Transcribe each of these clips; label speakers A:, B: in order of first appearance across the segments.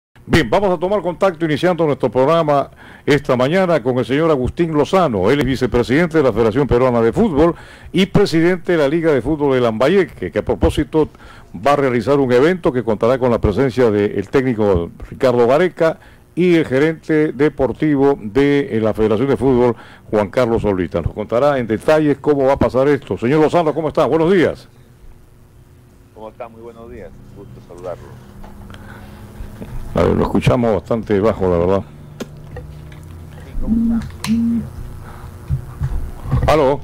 A: Bien, vamos a tomar contacto iniciando nuestro programa esta mañana con el señor Agustín Lozano. Él es vicepresidente de la Federación Peruana de Fútbol y presidente de la Liga de Fútbol de Lambayeque, que a propósito va a realizar un evento que contará con la presencia del técnico Ricardo Gareca y el gerente deportivo de la Federación de Fútbol, Juan Carlos Oblitas. Nos contará en detalles cómo va a pasar esto. Señor Lozano, ¿cómo está? Buenos días.
B: ¿Cómo está? Muy buenos días. Gusto saludarlo.
A: A ver, lo escuchamos bastante bajo, la verdad.
B: Sí, ¿cómo está?
A: ¿Aló?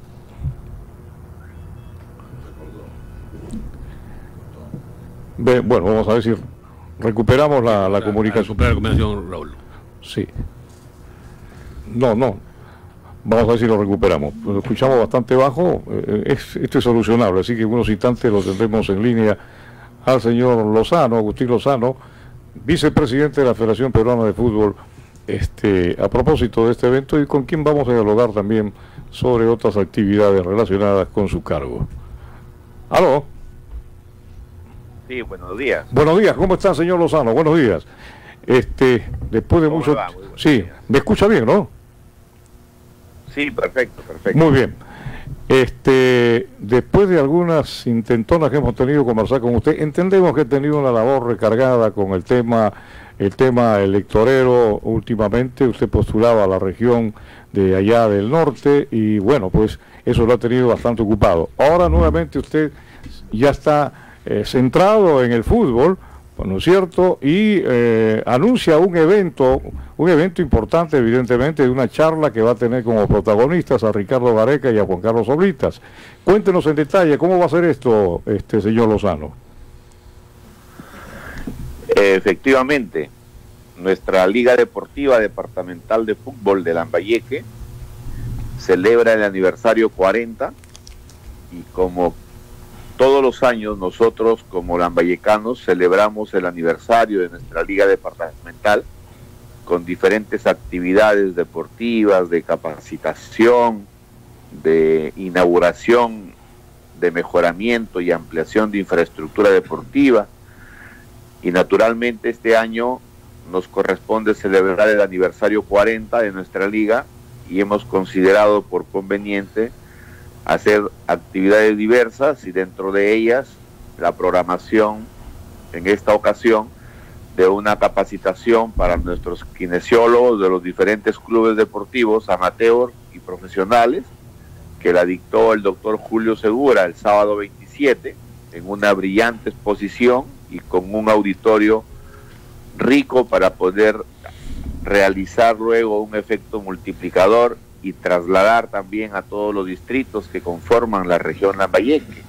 A: Bueno, vamos a ver si recuperamos la comunicación.
C: Recuperar la comunicación, Raúl.
A: Sí. No. Vamos a ver si lo recuperamos. Lo escuchamos bastante bajo. Esto es solucionable, así que en unos instantes lo tendremos en línea al señor Lozano, Agustín Lozano, vicepresidente de la Federación Peruana de Fútbol, a propósito de este evento y con quien vamos a dialogar también sobre otras actividades relacionadas con su cargo. ¿Aló?
B: Sí, buenos días.
A: Buenos días, ¿cómo está, señor Lozano? Buenos días. Después de mucho... Sí, me escucha bien, ¿no?
B: Sí, perfecto.
A: Muy bien. Después de algunas intentonas que hemos tenido conversar con usted, entendemos que ha tenido una labor recargada con el tema electorero últimamente. Usted postulaba a la región de allá del norte y bueno, pues eso lo ha tenido bastante ocupado. Ahora nuevamente usted ya está centrado en el fútbol, ¿no es cierto? Y anuncia un evento importante, evidentemente, de una charla que va a tener como protagonistas a Ricardo Gareca y a Juan Carlos Oblitas. Cuéntenos en detalle cómo va a ser esto, señor Lozano.
B: Efectivamente, nuestra Liga Deportiva Departamental de Fútbol de Lambayeque celebra el aniversario 40 y como todos los años nosotros como lambayecanos celebramos el aniversario de nuestra liga departamental con diferentes actividades deportivas, de capacitación, de inauguración, de mejoramiento y ampliación de infraestructura deportiva. Y naturalmente este año nos corresponde celebrar el aniversario 40 de nuestra liga y hemos considerado por conveniente hacer actividades diversas y dentro de ellas la programación en esta ocasión de una capacitación para nuestros kinesiólogos de los diferentes clubes deportivos amateur y profesionales que la dictó el doctor Julio Segura el sábado 27 en una brillante exposición y con un auditorio rico para poder realizar luego un efecto multiplicador y trasladar también a todos los distritos que conforman la región Lambayeque.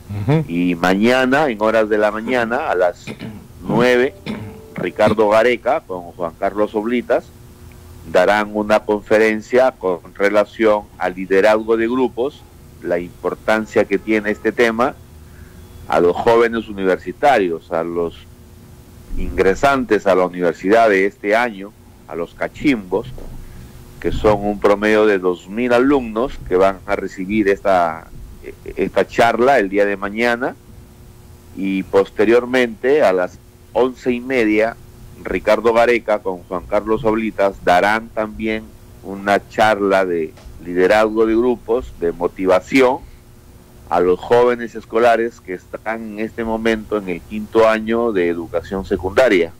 B: Y mañana, en horas de la mañana, a las 9, Ricardo Gareca con Juan Carlos Oblitas darán una conferencia con relación al liderazgo de grupos, la importancia que tiene este tema a los jóvenes universitarios, a los ingresantes a la universidad de este año, a los cachimbos, que son un promedio de 2.000 alumnos que van a recibir esta charla el día de mañana y posteriormente a las 11:30 Ricardo Gareca con Juan Carlos Oblitas darán también una charla de liderazgo de grupos, de motivación a los jóvenes escolares que están en este momento en el 5º año de educación secundaria.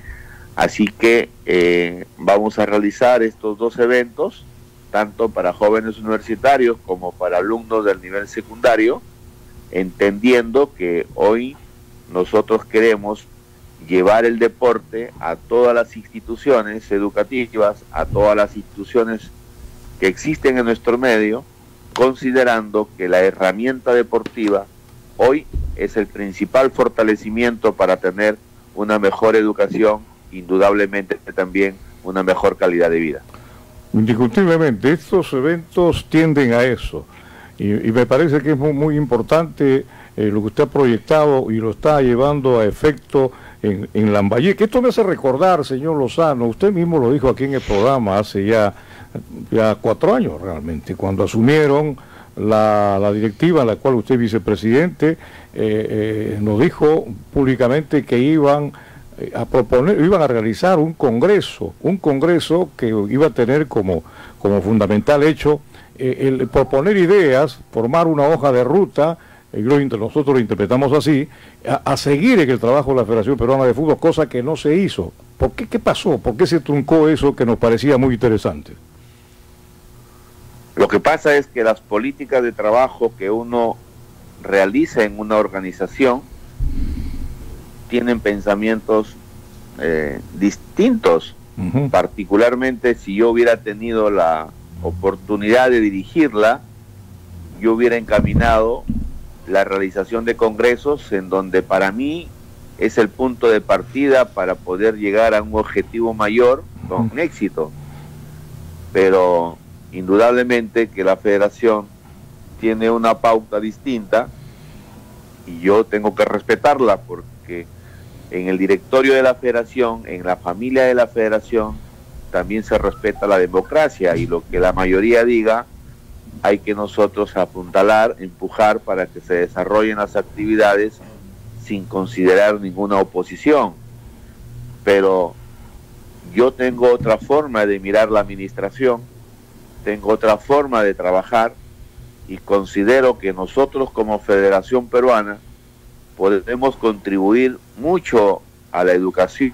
B: Así que vamos a realizar estos dos eventos, tanto para jóvenes universitarios como para alumnos del nivel secundario, entendiendo que hoy nosotros queremos llevar el deporte a todas las instituciones educativas, a todas las instituciones que existen en nuestro medio, considerando que la herramienta deportiva hoy es el principal fortalecimiento para tener una mejor educación, indudablemente también una mejor calidad de vida.
A: Indiscutiblemente, estos eventos tienden a eso y me parece que es muy importante lo que usted ha proyectado y lo está llevando a efecto en Lambayeque. Esto me hace recordar, señor Lozano, usted mismo lo dijo aquí en el programa hace ya 4 años realmente, cuando asumieron la directiva en la cual usted es vicepresidente, nos dijo públicamente que iban a proponer, iban a realizar un congreso que iba a tener como fundamental hecho el proponer ideas, formar una hoja de ruta, nosotros lo interpretamos así, a seguir en el trabajo de la Federación Peruana de Fútbol, cosa que no se hizo. ¿Por qué? ¿Qué pasó? ¿Por qué se truncó eso que nos parecía muy interesante?
B: Lo que pasa es que las políticas de trabajo que uno realiza en una organización tienen pensamientos distintos. Particularmente si yo hubiera tenido la oportunidad de dirigirla, yo hubiera encaminado la realización de congresos en donde para mí es el punto de partida para poder llegar a un objetivo mayor con éxito. Pero indudablemente que la federación tiene una pauta distinta y yo tengo que respetarla, porque en el directorio de la federación, en la familia de la federación, también se respeta la democracia, y lo que la mayoría diga hay que nosotros apuntalar, empujar para que se desarrollen las actividades sin considerar ninguna oposición. Pero yo tengo otra forma de mirar la administración, tengo otra forma de trabajar, y considero que nosotros como Federación Peruana podemos contribuir mucho a la educación.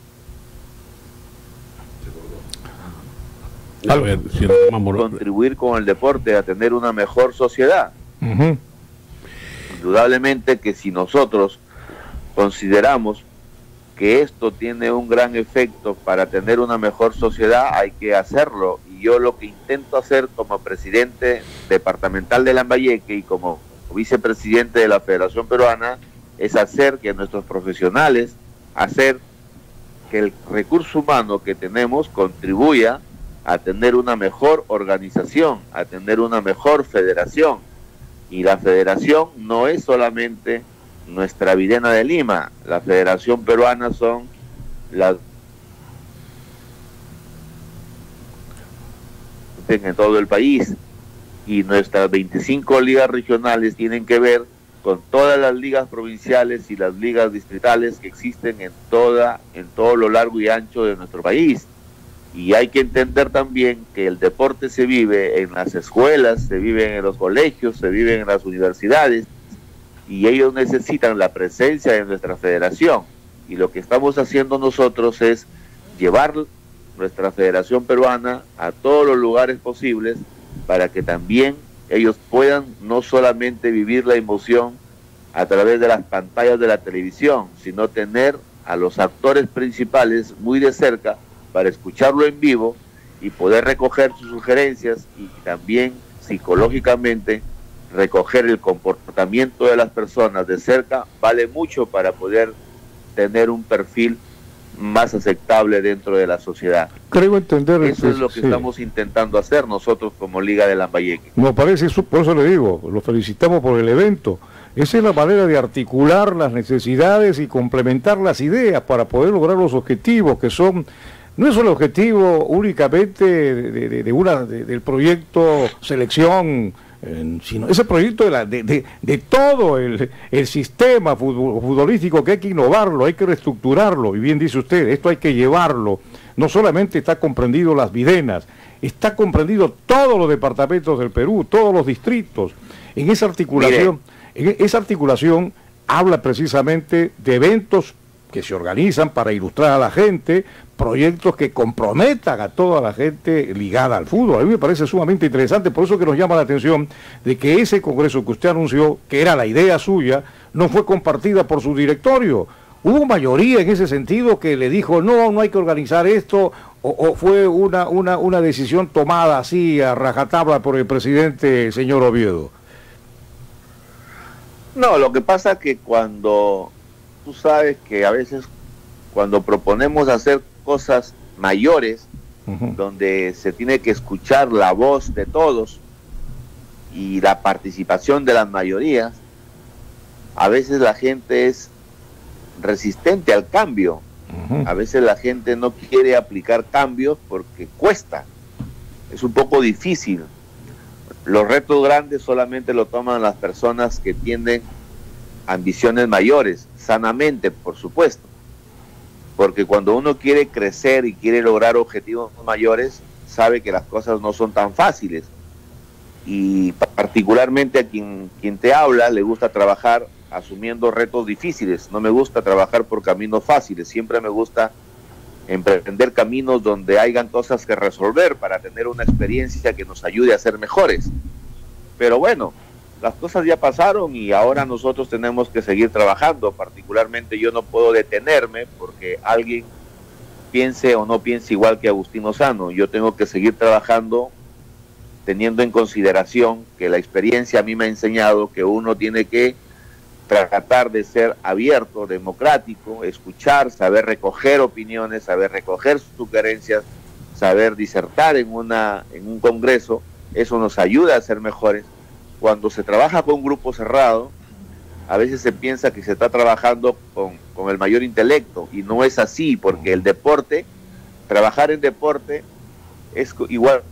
B: Contribuir con el deporte a tener una mejor sociedad. Indudablemente que si nosotros consideramos que esto tiene un gran efecto para tener una mejor sociedad, hay que hacerlo. Y yo lo que intento hacer como presidente departamental de Lambayeque y como vicepresidente de la Federación Peruana es hacer que nuestros profesionales, hacer que el recurso humano que tenemos contribuya a tener una mejor organización, a tener una mejor federación. Y la federación no es solamente nuestra Videna de Lima, la Federación Peruana son las en todo el país, y nuestras 25 ligas regionales tienen que ver con todas las ligas provinciales y las ligas distritales que existen en todo lo largo y ancho de nuestro país. Y hay que entender también que el deporte se vive en las escuelas, se vive en los colegios, se vive en las universidades, y ellos necesitan la presencia de nuestra federación. Y lo que estamos haciendo nosotros es llevar nuestra Federación Peruana a todos los lugares posibles para que también ellos puedan no solamente vivir la emoción a través de las pantallas de la televisión, sino tener a los actores principales muy de cerca para escucharlo en vivo y poder recoger sus sugerencias, y también psicológicamente recoger el comportamiento de las personas de cerca. Vale mucho para poder tener un perfil más aceptable dentro de la sociedad.
A: Creo entender.
B: Eso es lo que estamos intentando hacer nosotros como Liga de Lambayeque.
A: Me parece eso, por eso le digo, lo felicitamos por el evento. Esa es la manera de articular las necesidades y complementar las ideas para poder lograr los objetivos, que son, no es el objetivo únicamente del proyecto selección, sino ese proyecto de todo el sistema futbolístico, que hay que innovarlo, hay que reestructurarlo. Y bien dice usted, esto hay que llevarlo. No solamente está comprendido las videnas, está comprendido todos los departamentos del Perú, todos los distritos. En esa articulación habla precisamente de eventos que se organizan para ilustrar a la gente, proyectos que comprometan a toda la gente ligada al fútbol. A mí me parece sumamente interesante, por eso que nos llama la atención de que ese congreso que usted anunció, que era la idea suya, no fue compartida por su directorio. ¿Hubo mayoría en ese sentido que le dijo, no hay que organizar esto, o fue una decisión tomada así a rajatabla por el presidente, señor Oviedo?
B: No, lo que pasa es que cuando tú sabes que a veces cuando proponemos hacer cosas mayores, donde se tiene que escuchar la voz de todos y la participación de las mayorías, a veces la gente es resistente al cambio. A veces la gente no quiere aplicar cambios porque cuesta, es un poco difícil. Los retos grandes solamente lo toman las personas que tienen ambiciones mayores, sanamente, por supuesto. porque cuando uno quiere crecer y quiere lograr objetivos mayores, sabe que las cosas no son tan fáciles. Y particularmente a quien te habla le gusta trabajar asumiendo retos difíciles. No me gusta trabajar por caminos fáciles, siempre me gusta emprender caminos donde hayan cosas que resolver para tener una experiencia que nos ayude a ser mejores. Pero bueno, las cosas ya pasaron y ahora nosotros tenemos que seguir trabajando. Particularmente yo no puedo detenerme porque alguien piense o no piense igual que Agustín Lozano. Yo tengo que seguir trabajando teniendo en consideración que la experiencia a mí me ha enseñado que uno tiene que tratar de ser abierto, democrático, escuchar, saber recoger opiniones, saber recoger sugerencias, saber disertar en un congreso. Eso nos ayuda a ser mejores. Cuando se trabaja con un grupo cerrado, a veces se piensa que se está trabajando con el mayor intelecto, y no es así, porque el deporte, trabajar en deporte es igual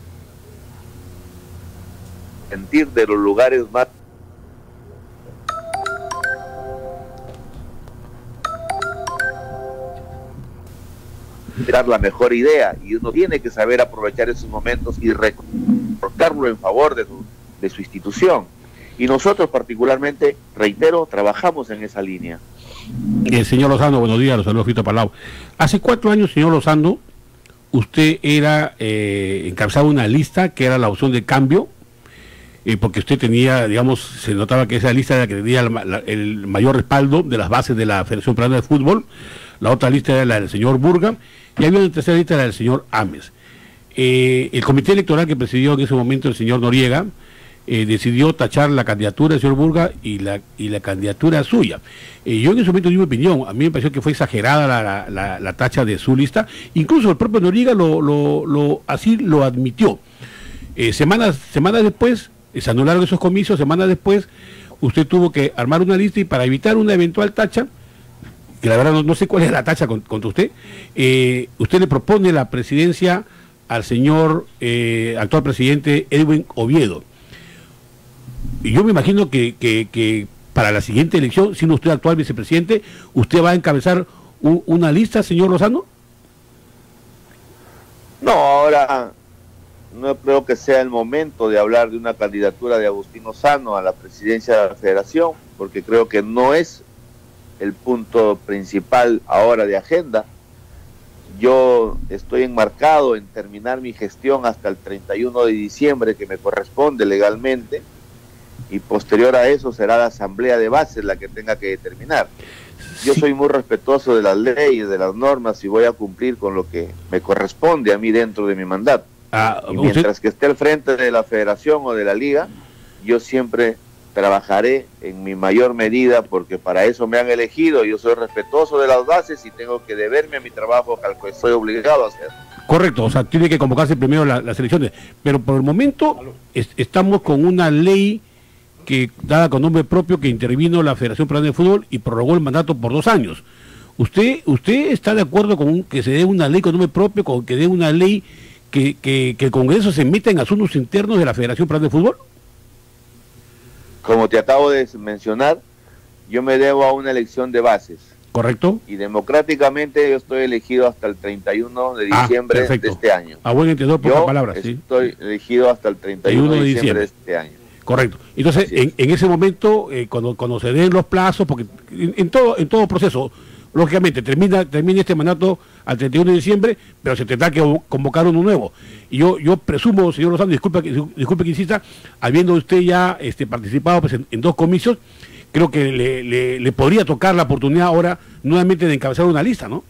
B: sentir de los lugares más dar la mejor idea, y uno tiene que saber aprovechar esos momentos y recortarlo en favor de su institución. Y nosotros particularmente, reitero, trabajamos en esa línea.
C: Señor Lozano, buenos días, los saludos Fito Palau. Hace 4 años, señor Lozano, usted era encabezaba una lista que era la opción de cambio, porque usted tenía, digamos, se notaba que esa lista era la que tenía el mayor respaldo de las bases de la Federación Peruana de Fútbol. La otra lista era la del señor Burga, y había una tercera lista, la del señor Ames. El comité electoral que presidió en ese momento el señor Noriega decidió tachar la candidatura del señor Burga y la candidatura suya. Yo en ese momento di mi opinión. A mí me pareció que fue exagerada la tacha de su lista. Incluso el propio Noriega así lo admitió. Semanas después, se anularon esos comicios. Semanas después, usted tuvo que armar una lista, y para evitar una eventual tacha, que la verdad no sé cuál es la tacha contra usted, usted le propone la presidencia al señor actual presidente Edwin Oviedo. Y yo me imagino que para la siguiente elección, siendo usted actual vicepresidente, ¿usted va a encabezar una lista, señor Lozano?
B: No, ahora no creo que sea el momento de hablar de una candidatura de Agustín Lozano a la presidencia de la Federación, porque creo que no es el punto principal ahora de agenda. Yo estoy enmarcado en terminar mi gestión hasta el 31 de diciembre, que me corresponde legalmente, y posterior a eso será la asamblea de bases la que tenga que determinar. Yo soy muy respetuoso de las leyes, de las normas, y voy a cumplir con lo que me corresponde a mí dentro de mi mandato. Y mientras que esté al frente de la federación o de la liga, yo siempre trabajaré en mi mayor medida, porque para eso me han elegido. Yo soy respetuoso de las bases y tengo que deberme a mi trabajo, al que estoy obligado a hacer.
C: Correcto, o sea, tiene que convocarse primero las elecciones, pero por el momento estamos con una ley que dada con nombre propio, que intervino la Federación Peruana de Fútbol y prorrogó el mandato por 2 años. ¿Usted está de acuerdo con que se dé una ley con nombre propio, con que dé una ley que el Congreso se meta en asuntos internos de la Federación Peruana de Fútbol?
B: Como te acabo de mencionar, yo me debo a una elección de bases.
C: ¿Correcto?
B: Y democráticamente yo estoy elegido hasta el 31 de diciembre de este año.
C: A buen entendedor, pocas palabras.
B: Estoy elegido hasta el 31 de diciembre de este año.
C: Correcto. Entonces, en ese momento, cuando se den los plazos, porque en todo proceso, lógicamente, termina este mandato al 31 de diciembre, pero se tendrá que convocar uno nuevo. Y yo presumo, señor Lozano, disculpe que insista, habiendo usted ya participado pues, en 2 comicios, creo que le podría tocar la oportunidad ahora nuevamente de encabezar una lista, ¿no?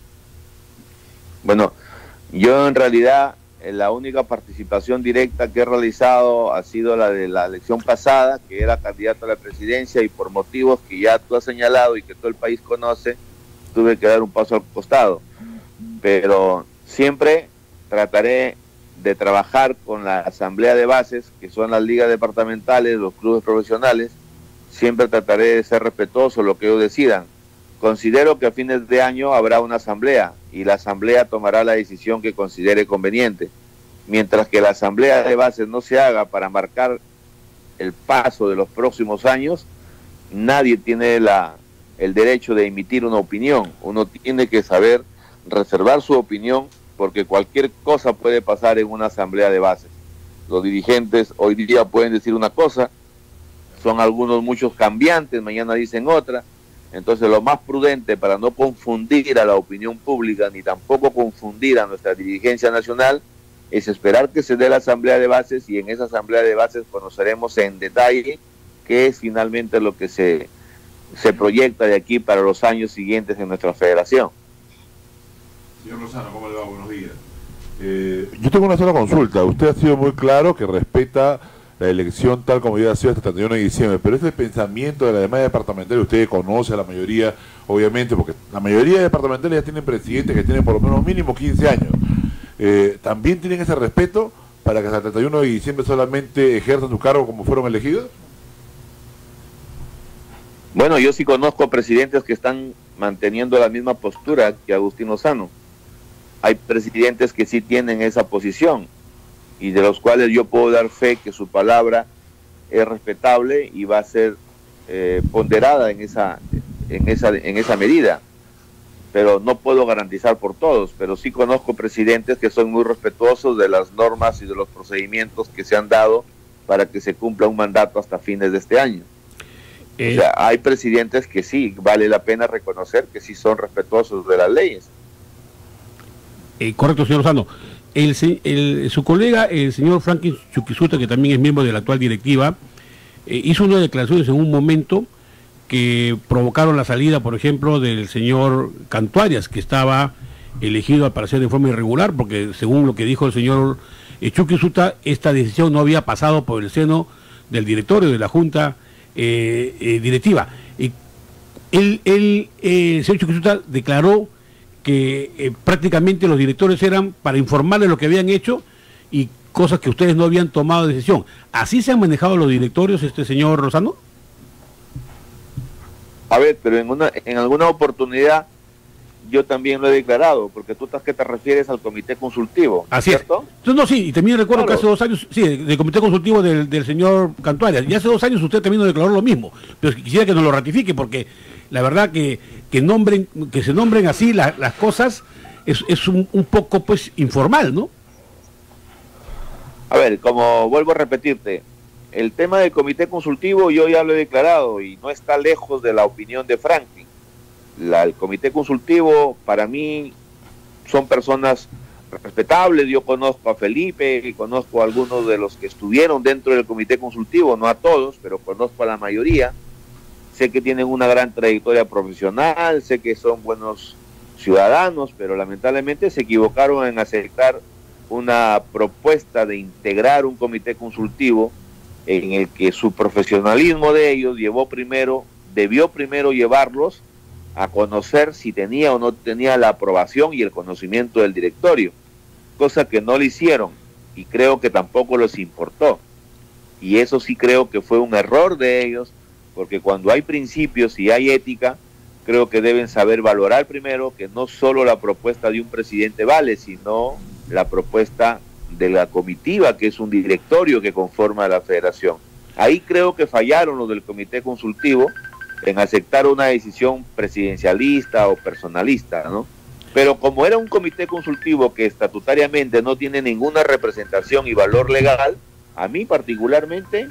B: Bueno, yo en realidad la única participación directa que he realizado ha sido la de la elección pasada, que era candidato a la presidencia, y por motivos que ya tú has señalado y que todo el país conoce, tuve que dar un paso al costado. Pero siempre trataré de trabajar con la asamblea de bases, que son las ligas departamentales, los clubes profesionales. Siempre trataré de ser respetuoso lo que ellos decidan. Considero que a fines de año habrá una asamblea, y la asamblea tomará la decisión que considere conveniente. Mientras que la asamblea de bases no se haga para marcar el paso de los próximos años, nadie tiene el derecho de emitir una opinión. Uno tiene que saber reservar su opinión, porque cualquier cosa puede pasar en una asamblea de bases. Los dirigentes hoy día pueden decir una cosa, son muchos cambiantes, mañana dicen otra. Entonces lo más prudente, para no confundir a la opinión pública ni tampoco confundir a nuestra dirigencia nacional, es esperar que se dé la asamblea de bases, y en esa asamblea de bases conoceremos en detalle qué es finalmente lo que se proyecta de aquí para los años siguientes en nuestra federación.
D: Señor Lozano, ¿cómo le va? Buenos días. Yo tengo una sola consulta. Usted ha sido muy claro que respeta la elección tal como ya ha sido hasta el 31 de diciembre, pero ese pensamiento de la demás departamentales, usted conoce a la mayoría, obviamente, porque la mayoría de departamentales ya tienen presidentes que tienen por lo menos mínimo 15 años. ¿También tienen ese respeto para que hasta el 31 de diciembre solamente ejerzan su cargo como fueron elegidos?
B: Bueno, yo sí conozco presidentes que están manteniendo la misma postura que Agustín Lozano. Hay presidentes que sí tienen esa posición y de los cuales yo puedo dar fe que su palabra es respetable y va a ser ponderada en esa medida. Pero no puedo garantizar por todos, pero sí conozco presidentes que son muy respetuosos de las normas y de los procedimientos que se han dado para que se cumpla un mandato hasta fines de este año. O sea, hay presidentes que sí, vale la pena reconocer que sí son respetuosos de las leyes.
C: Correcto, señor Lozano. Su colega, el señor Franklin Chuquisuta, que también es miembro de la actual directiva, hizo unas declaraciones en un momento que provocaron la salida, por ejemplo, del señor Cantuarias, que estaba elegido al parecer de forma irregular, porque según lo que dijo el señor Chuquisuta, esta decisión no había pasado por el seno del directorio de la Junta directiva. El señor Chuquisuta declaró que prácticamente los directores eran para informarles lo que habían hecho y cosas que ustedes no habían tomado decisión. ¿Así se han manejado los directorios, señor Lozano?
B: A ver, pero en alguna oportunidad yo también lo he declarado, porque tú estás que te refieres al comité consultivo,
C: Así
B: ¿cierto?
C: Es. No, sí, y también recuerdo
B: Claro.
C: que hace 2 años, sí, del comité consultivo del señor Cantuarias, y hace 2 años usted también nos declaró lo mismo, pero quisiera que nos lo ratifique, porque la verdad que se nombren así las cosas es un poco pues informal, ¿no?
B: A ver, como vuelvo a repetirte, el tema del comité consultivo yo ya lo he declarado y no está lejos de la opinión de Franklin. El comité consultivo para mí son personas respetables. Yo conozco a Felipe y conozco a algunos de los que estuvieron dentro del comité consultivo, no a todos, pero conozco a la mayoría. Sé que tienen una gran trayectoria profesional, sé que son buenos ciudadanos, pero lamentablemente se equivocaron en aceptar una propuesta de integrar un comité consultivo en el que su profesionalismo de ellos debió primero llevarlos a conocer si tenía o no tenía la aprobación y el conocimiento del directorio, cosa que no lo hicieron y creo que tampoco les importó. Y eso sí creo que fue un error de ellos, porque cuando hay principios y hay ética, creo que deben saber valorar primero que no solo la propuesta de un presidente vale, sino la propuesta de la comitiva, que es un directorio que conforma la federación. Ahí creo que fallaron los del comité consultivo en aceptar una decisión presidencialista o personalista, ¿no? Pero como era un comité consultivo que estatutariamente no tiene ninguna representación y valor legal, a mí particularmente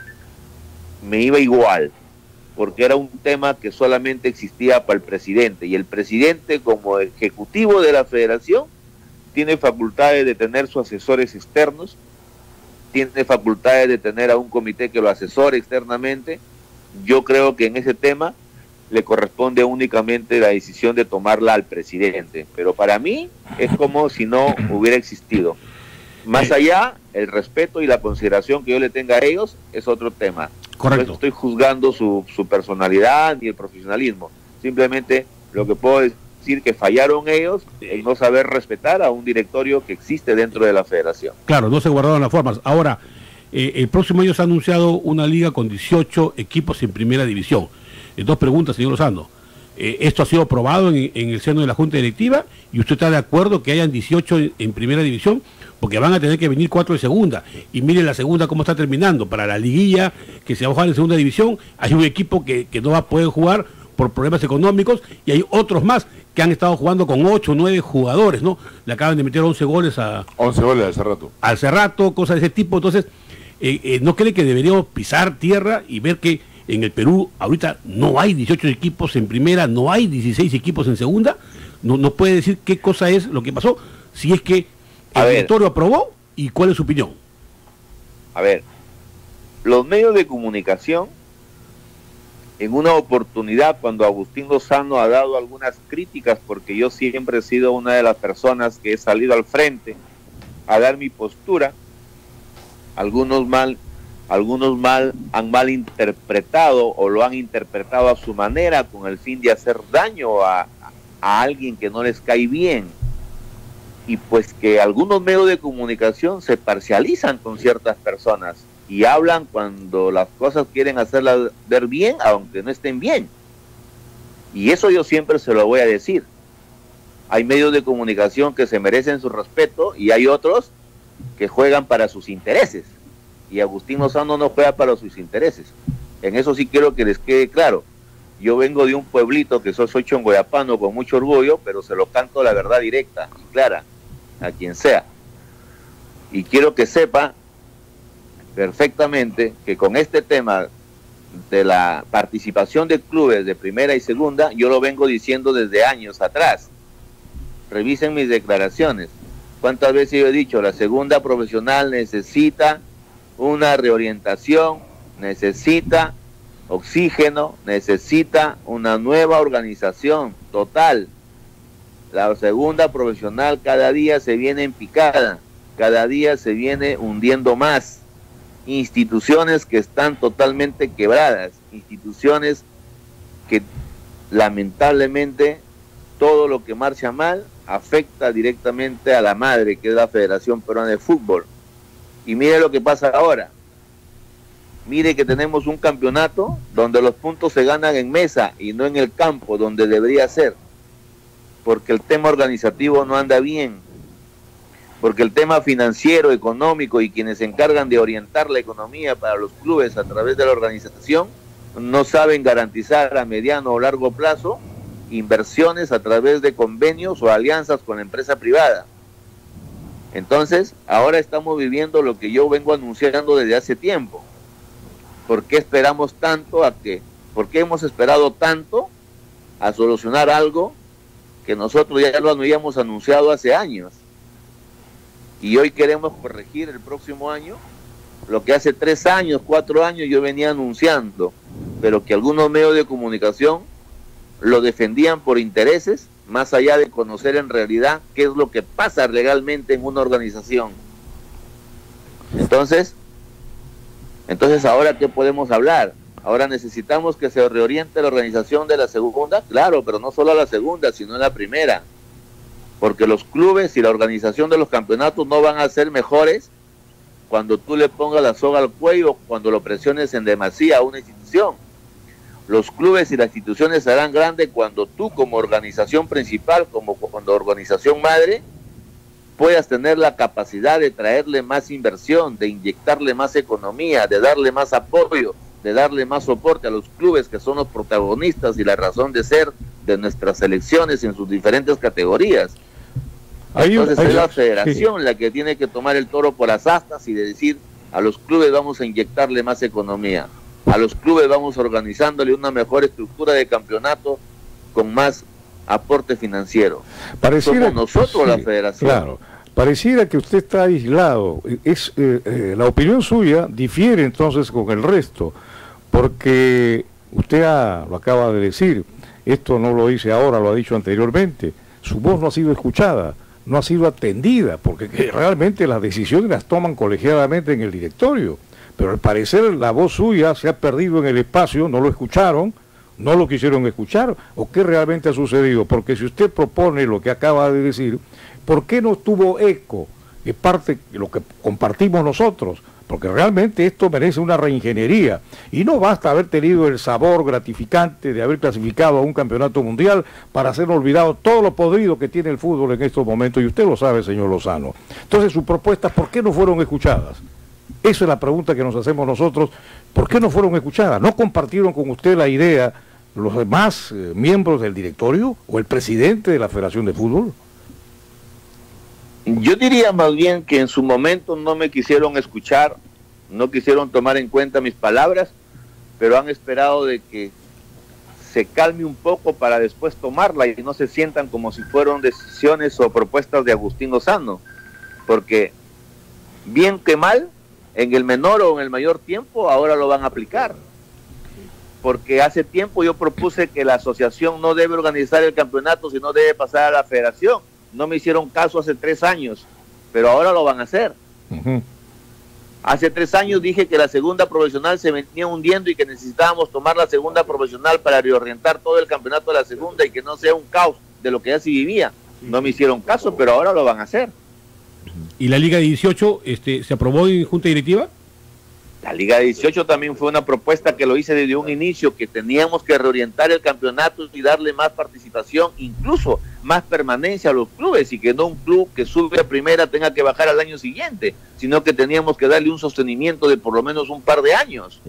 B: me iba igual, porque era un tema que solamente existía para el presidente, y el presidente como ejecutivo de la federación tiene facultades de tener sus asesores externos, tiene facultades de tener a un comité que lo asesore externamente. Yo creo que en ese tema le corresponde únicamente la decisión de tomarla al presidente, pero para mí es como si no hubiera existido. Más allá, el respeto y la consideración que yo le tenga a ellos es otro tema.
C: Correcto.
B: No estoy juzgando su personalidad ni el profesionalismo, simplemente lo que puedo decir que fallaron ellos en no saber respetar a un directorio que existe dentro de la federación.
C: Claro, no se guardaron las formas. Ahora, el próximo año se ha anunciado una liga con 18 equipos en primera división. 2 preguntas, señor Lozano. ¿Esto ha sido aprobado en el seno de la Junta Directiva? ¿Y usted está de acuerdo que hayan 18 en primera división? Porque van a tener que venir 4 de segunda. Y mire la segunda cómo está terminando. Para la liguilla que se va a jugar en segunda división, hay un equipo que no va a poder jugar por problemas económicos, y hay otros más que han estado jugando con 8 o 9 jugadores, ¿no? Le acaban de meter 11 goles a...
D: 11 goles al Cerrato.
C: Al Cerrato, cosas de ese tipo. Entonces, ¿no cree que deberíamos pisar tierra y ver que en el Perú ahorita no hay 18 equipos en primera, no hay 16 equipos en segunda? No puede decir qué cosa es lo que pasó, si es que el directorio aprobó, y cuál es su opinión.
B: A ver, los medios de comunicación, en una oportunidad cuando Agustín Lozano ha dado algunas críticas, porque yo siempre he sido una de las personas que he salido al frente a dar mi postura, algunos han malinterpretado o lo han interpretado a su manera con el fin de hacer daño a alguien que no les cae bien, y pues que algunos medios de comunicación se parcializan con ciertas personas y hablan cuando las cosas quieren hacerlas ver bien, aunque no estén bien, y eso yo siempre se lo voy a decir. Hay medios de comunicación que se merecen su respeto y hay otros que juegan para sus intereses, y Agustín Lozano no juega para sus intereses. En eso sí quiero que les quede claro. Yo vengo de un pueblito que soy chongoyapano con mucho orgullo, pero se lo canto la verdad directa y clara a quien sea. Y quiero que sepa perfectamente que con este tema de la participación de clubes de primera y segunda, yo lo vengo diciendo desde años atrás. Revisen mis declaraciones. ¿Cuántas veces yo he dicho? La segunda profesional necesita una reorientación, necesita oxígeno, necesita una nueva organización total. La segunda profesional cada día se viene en picada, cada día se viene hundiendo más. Instituciones que están totalmente quebradas, instituciones que lamentablemente todo lo que marcha mal afecta directamente a la madre, que es la Federación Peruana de Fútbol. Y mire lo que pasa ahora. Mire que tenemos un campeonato donde los puntos se ganan en mesa y no en el campo, donde debería ser. Porque el tema organizativo no anda bien. Porque el tema financiero, económico y quienes se encargan de orientar la economía para los clubes a través de la organización no saben garantizar a mediano o largo plazo inversiones a través de convenios o alianzas con la empresa privada. Entonces, ahora estamos viviendo lo que yo vengo anunciando desde hace tiempo. ¿Por qué esperamos tanto por qué hemos esperado tanto a solucionar algo que nosotros ya lo habíamos anunciado hace años? Y hoy queremos corregir el próximo año lo que hace 3 años, 4 años yo venía anunciando, pero que algunos medios de comunicación lo defendían por intereses, más allá de conocer en realidad qué es lo que pasa legalmente en una organización. Entonces ahora ¿qué podemos hablar? Ahora necesitamos que se reoriente la organización de la segunda, claro, pero no solo a la segunda, sino en la primera, porque los clubes y la organización de los campeonatos no van a ser mejores cuando tú le pongas la soga al cuello, cuando lo presiones en demasía a una institución. Los clubes y las instituciones serán grandes cuando tú como organización principal, como organización madre, puedas tener la capacidad de traerle más inversión, de inyectarle más economía, de darle más apoyo, de darle más soporte a los clubes que son los protagonistas y la razón de ser de nuestras selecciones en sus diferentes categorías. Entonces es la federación la que tiene que tomar el toro por las astas y de decir a los clubes vamos a inyectarle más economía, a los clubes vamos organizándole una mejor estructura de campeonato con más aporte financiero. Somos nosotros la federación.
A: Claro, pareciera que usted está aislado. La opinión suya difiere entonces con el resto, porque usted lo acaba de decir, esto no lo dice ahora, lo ha dicho anteriormente, su voz no ha sido escuchada, no ha sido atendida, porque realmente las decisiones las toman colegiadamente en el directorio, pero al parecer la voz suya se ha perdido en el espacio, no lo escucharon, no lo quisieron escuchar, o qué realmente ha sucedido, porque si usted propone lo que acaba de decir, ¿por qué no tuvo eco? Es parte de lo que compartimos nosotros, porque realmente esto merece una reingeniería, y no basta haber tenido el sabor gratificante de haber clasificado a un campeonato mundial para hacer olvidado todo lo podrido que tiene el fútbol en estos momentos, y usted lo sabe, señor Lozano. Entonces sus propuestas, ¿por qué no fueron escuchadas? Esa es la pregunta que nos hacemos nosotros. ¿Por qué no fueron escuchadas? ¿No compartieron con usted la idea los demás miembros del directorio o el presidente de la Federación de Fútbol?
B: Yo diría más bien que en su momento no me quisieron escuchar, no quisieron tomar en cuenta mis palabras, pero han esperado de que se calme un poco para después tomarla y no se sientan como si fueran decisiones o propuestas de Agustín Lozano, porque bien que mal, en el menor o en el mayor tiempo, ahora lo van a aplicar. Porque hace tiempo yo propuse que la asociación no debe organizar el campeonato, sino debe pasar a la federación. No me hicieron caso hace 3 años, pero ahora lo van a hacer. Hace 3 años dije que la segunda profesional se venía hundiendo y que necesitábamos tomar la segunda profesional para reorientar todo el campeonato de la segunda y que no sea un caos de lo que ya se vivía. No me hicieron caso, pero ahora lo van a hacer.
C: ¿Y la Liga de 18 se aprobó en Junta Directiva?
B: La Liga de 18 también fue una propuesta que lo hice desde un inicio, que teníamos que reorientar el campeonato y darle más participación, incluso más permanencia a los clubes, y que no un club que sube a primera tenga que bajar al año siguiente, sino que teníamos que darle un sostenimiento de por lo menos un par de años.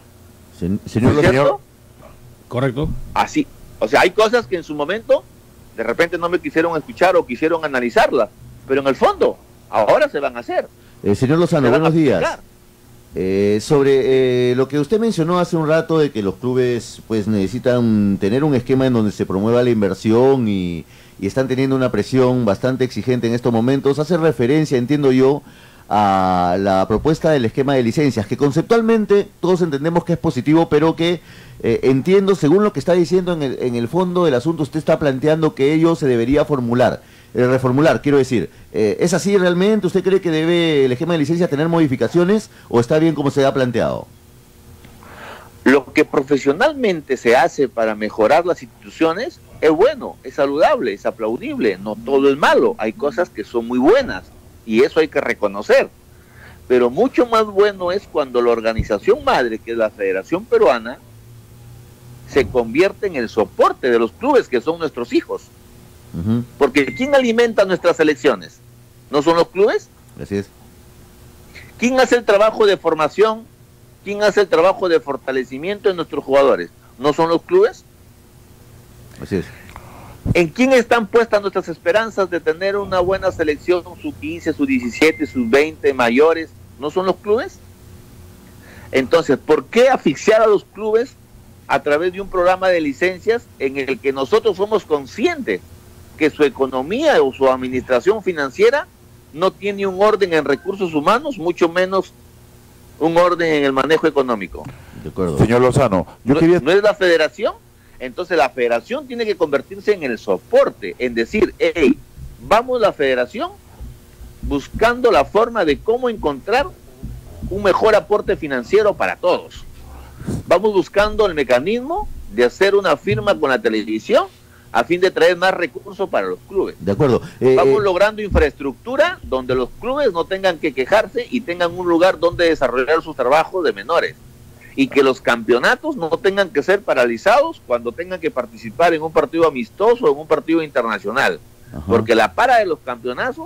E: Señor.
C: Correcto.
B: Así, o sea, hay cosas que en su momento de repente no me quisieron escuchar o quisieron analizarlas, pero en el fondo ahora se van a hacer.
E: Señor Lozano, buenos días. Sobre lo que usted mencionó hace un rato de que los clubes pues necesitan tener un esquema en donde se promueva la inversión y están teniendo una presión bastante exigente en estos momentos, hace referencia, entiendo yo, a la propuesta del esquema de licencias, que conceptualmente todos entendemos que es positivo, pero que entiendo, según lo que está diciendo en el fondo del asunto, usted está planteando que ello se debería reformular, quiero decir. ¿Es así realmente? ¿Usted cree que debe el esquema de licencia tener modificaciones o está bien como se ha planteado?
B: Lo que profesionalmente se hace para mejorar las instituciones es bueno, es saludable, es aplaudible, no todo es malo, hay cosas que son muy buenas y eso hay que reconocer, pero mucho más bueno es cuando la organización madre, que es la Federación Peruana, se convierte en el soporte de los clubes que son nuestros hijos. Porque ¿quién alimenta nuestras selecciones? ¿No son los clubes?
E: Así es.
B: ¿Quién hace el trabajo de formación? ¿Quién hace el trabajo de fortalecimiento de nuestros jugadores? ¿No son los clubes?
E: Así es.
B: ¿En quién están puestas nuestras esperanzas de tener una buena selección, sub-15, sub-17, sub-20, mayores? ¿No son los clubes? Entonces, ¿por qué asfixiar a los clubes a través de un programa de licencias en el que nosotros somos conscientes que su economía o su administración financiera no tiene un orden en recursos humanos, mucho menos un orden en el manejo económico?
E: De acuerdo.
D: Señor Lozano,
B: ¿No es la federación? Entonces la federación tiene que convertirse en el soporte, en decir, hey, vamos la federación buscando la forma de cómo encontrar un mejor aporte financiero para todos. Vamos buscando el mecanismo de hacer una firma con la televisión a fin de traer más recursos para los clubes.
E: De acuerdo.
B: Vamos logrando infraestructura donde los clubes no tengan que quejarse y tengan un lugar donde desarrollar sus trabajos de menores. Y que los campeonatos no tengan que ser paralizados cuando tengan que participar en un partido amistoso o en un partido internacional. Ajá. Porque la para de los campeonatos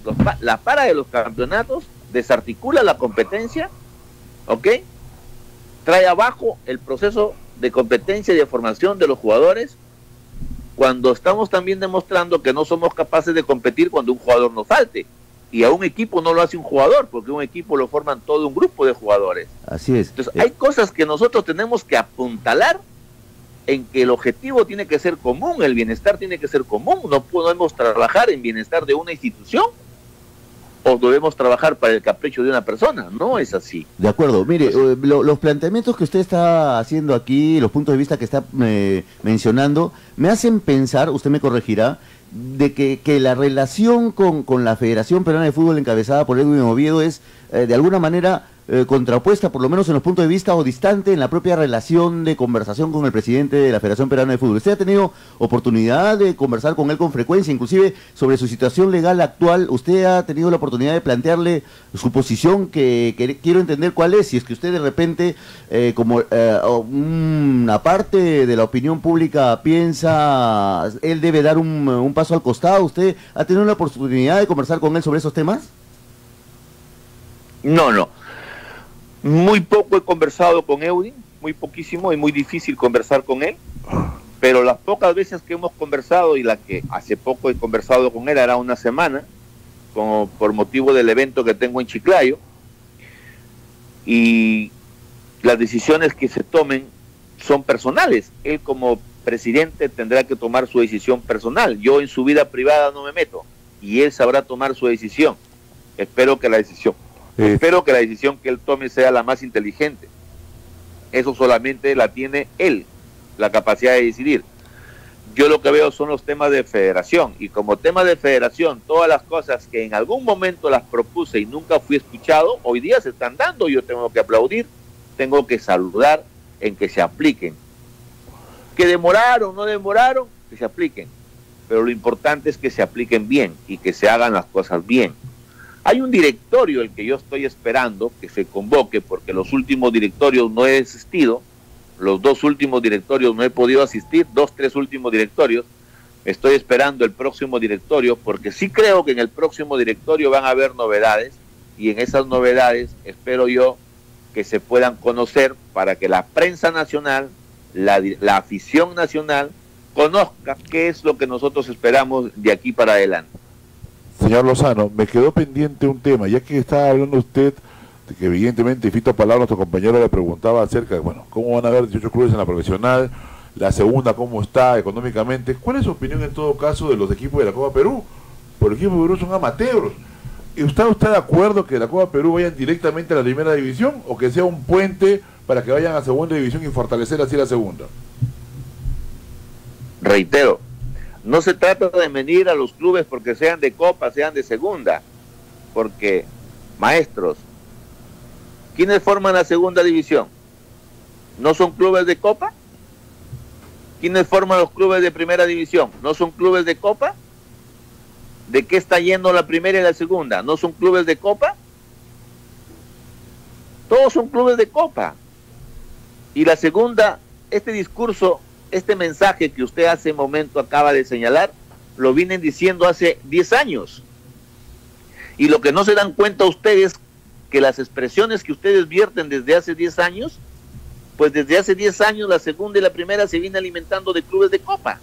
B: desarticula la competencia, ¿ok? Trae abajo el proceso de competencia y de formación de los jugadores, cuando estamos también demostrando que no somos capaces de competir cuando un jugador nos falte. Y a un equipo no lo hace un jugador, porque un equipo lo forman todo un grupo de jugadores.
E: Así es.
B: Entonces, hay cosas que nosotros tenemos que apuntalar en que el objetivo tiene que ser común, el bienestar tiene que ser común. No podemos trabajar en bienestar de una institución o debemos trabajar para el capricho de una persona. No es así.
E: De acuerdo. Mire, los planteamientos que usted está haciendo aquí, los puntos de vista que está mencionando, me hacen pensar, usted me corregirá, de que la relación con la Federación Peruana de Fútbol encabezada por Edwin Oviedo es de alguna manera contrapuesta, por lo menos en los puntos de vista, o distante en la propia relación de conversación con el presidente de la Federación Peruana de Fútbol. ¿Usted ha tenido oportunidad de conversar con él con frecuencia, inclusive sobre su situación legal actual? ¿Usted ha tenido la oportunidad de plantearle su posición, que quiero entender cuál es? Si es que usted de repente, como una parte de la opinión pública piensa, él debe dar un paso al costado. ¿Usted ha tenido la oportunidad de conversar con él sobre esos temas?
B: No. Muy poco he conversado con Eudin, muy poquísimo y muy difícil conversar con él. Pero las pocas veces que hemos conversado, y la que hace poco he conversado con él, era una semana, como por motivo del evento que tengo en Chiclayo, y las decisiones que se tomen son personales. Él como presidente tendrá que tomar su decisión personal. Yo en su vida privada no me meto, y él sabrá tomar su decisión. Espero que la decisión que él tome sea la más inteligente. Eso solamente la tiene él, la capacidad de decidir. Yo lo que veo son los temas de federación, y como tema de federación, todas las cosas que en algún momento las propuse y nunca fui escuchado, hoy día se están dando. Yo tengo que aplaudir, tengo que saludar en que se apliquen. Que demoraron, no demoraron, que se apliquen. Pero lo importante es que se apliquen bien y que se hagan las cosas bien. Hay un directorio el que yo estoy esperando que se convoque, porque los últimos directorios no he asistido, los 2 últimos directorios no he podido asistir, 2, 3 últimos directorios. Estoy esperando el próximo directorio, porque sí creo que en el próximo directorio van a haber novedades, y en esas novedades espero yo que se puedan conocer para que la prensa nacional, la afición nacional, conozca qué es lo que nosotros esperamos de aquí para adelante.
D: Señor Lozano, me quedó pendiente un tema, ya que estaba hablando usted de que evidentemente Fito Palau, nuestro compañero, le preguntaba acerca de, bueno, cómo van a haber 18 clubes en la profesional, la segunda cómo está económicamente. ¿Cuál es su opinión en todo caso de los equipos de la Copa Perú? Por el equipo de Perú son amateurs. ¿Está usted de acuerdo que la Copa Perú vayan directamente a la primera división, o que sea un puente para que vayan a segunda división y fortalecer así la segunda?
B: Reitero, no se trata de venir a los clubes porque sean de Copa, sean de segunda, porque, maestros, ¿quiénes forman la segunda división? ¿No son clubes de Copa? ¿Quiénes forman los clubes de primera división? ¿No son clubes de Copa? ¿De qué está yendo la primera y la segunda? ¿No son clubes de Copa? Todos son clubes de Copa. Y la segunda, este discurso, este mensaje que usted hace un momento acaba de señalar, lo vienen diciendo hace 10 años. Y lo que no se dan cuenta ustedes, que las expresiones que ustedes vierten desde hace 10 años, pues desde hace 10 años la segunda y la primera se viene alimentando de clubes de Copa.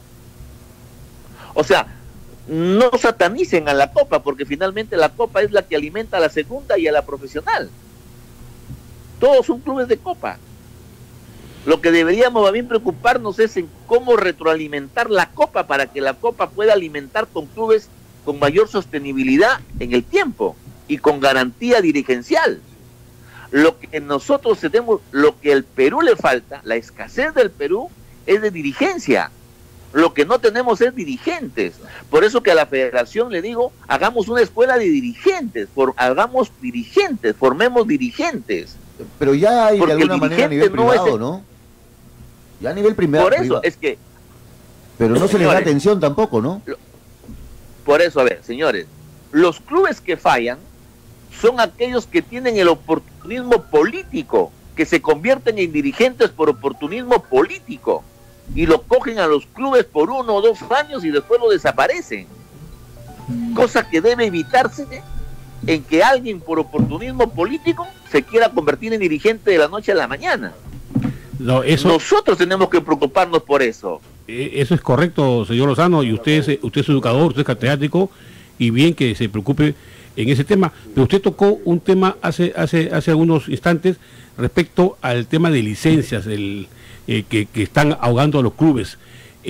B: O sea, no satanicen a la Copa, porque finalmente la Copa es la que alimenta a la segunda y a la profesional. Todos son clubes de Copa. Lo que deberíamos bien preocuparnos es en cómo retroalimentar la Copa para que la Copa pueda alimentar con clubes con mayor sostenibilidad en el tiempo y con garantía dirigencial. Lo que nosotros tenemos, lo que al Perú le falta, la escasez del Perú es de dirigencia. Lo que no tenemos es dirigentes. Por eso que a la federación le digo, hagamos una escuela de dirigentes, formemos dirigentes.
E: Pero ya hay
B: porque
E: de alguna manera a nivel privado, ¿no? Ya a nivel privado.
B: Por eso es que...
E: Pero no se les da atención tampoco, ¿no?
B: Por eso, a ver, señores, los clubes que fallan son aquellos que tienen el oportunismo político, que se convierten en dirigentes por oportunismo político, y lo cogen a los clubes por 1 o 2 años y después lo desaparecen. Cosa que debe evitarse en que alguien por oportunismo político se quiera convertir en dirigente de la noche a la mañana.
C: No, eso,
B: nosotros tenemos que preocuparnos por eso.
C: Eso es correcto, señor Lozano, y usted es educador, usted es catedrático, y bien que se preocupe en ese tema. Pero usted tocó un tema hace algunos instantes respecto al tema de licencias que están ahogando a los clubes.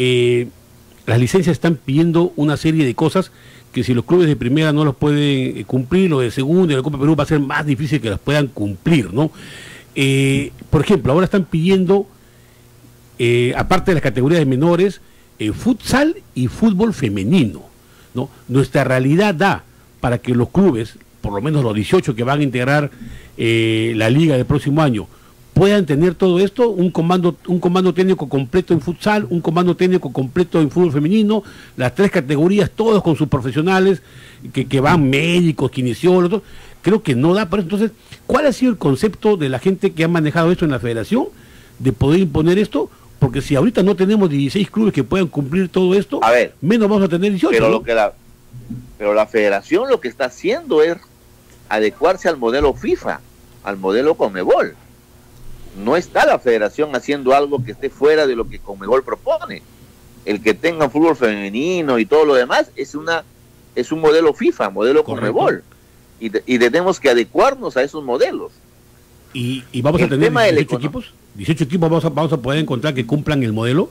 C: Las licencias están pidiendo una serie de cosas que si los clubes de primera no los pueden cumplir, los de segunda y la Copa Perú va a ser más difícil que las puedan cumplir, ¿no? Por ejemplo, ahora están pidiendo, aparte de las categorías de menores, futsal y fútbol femenino, ¿no? Nuestra realidad da para que los clubes, por lo menos los 18 que van a integrar la liga del próximo año, puedan tener todo esto, un comando técnico completo en futsal, un comando técnico completo en fútbol femenino, las 3 categorías, todos con sus profesionales, que van médicos, kinesiólogos. Creo que no da para eso. Entonces, ¿cuál ha sido el concepto de la gente que ha manejado esto en la federación de poder imponer esto? Porque si ahorita no tenemos 16 clubes que puedan cumplir todo esto, a ver, menos vamos a tener 18.
B: Pero,
C: ¿no?
B: pero la federación lo que está haciendo es adecuarse al modelo FIFA, al modelo Conmebol. No está la federación haciendo algo que esté fuera de lo que Conmebol propone. el que tenga fútbol femenino y todo lo demás es un modelo FIFA, modelo Conmebol, y tenemos que adecuarnos a esos modelos.
C: Y vamos a tener 18 equipos. 18 equipos vamos a poder encontrar que cumplan el modelo.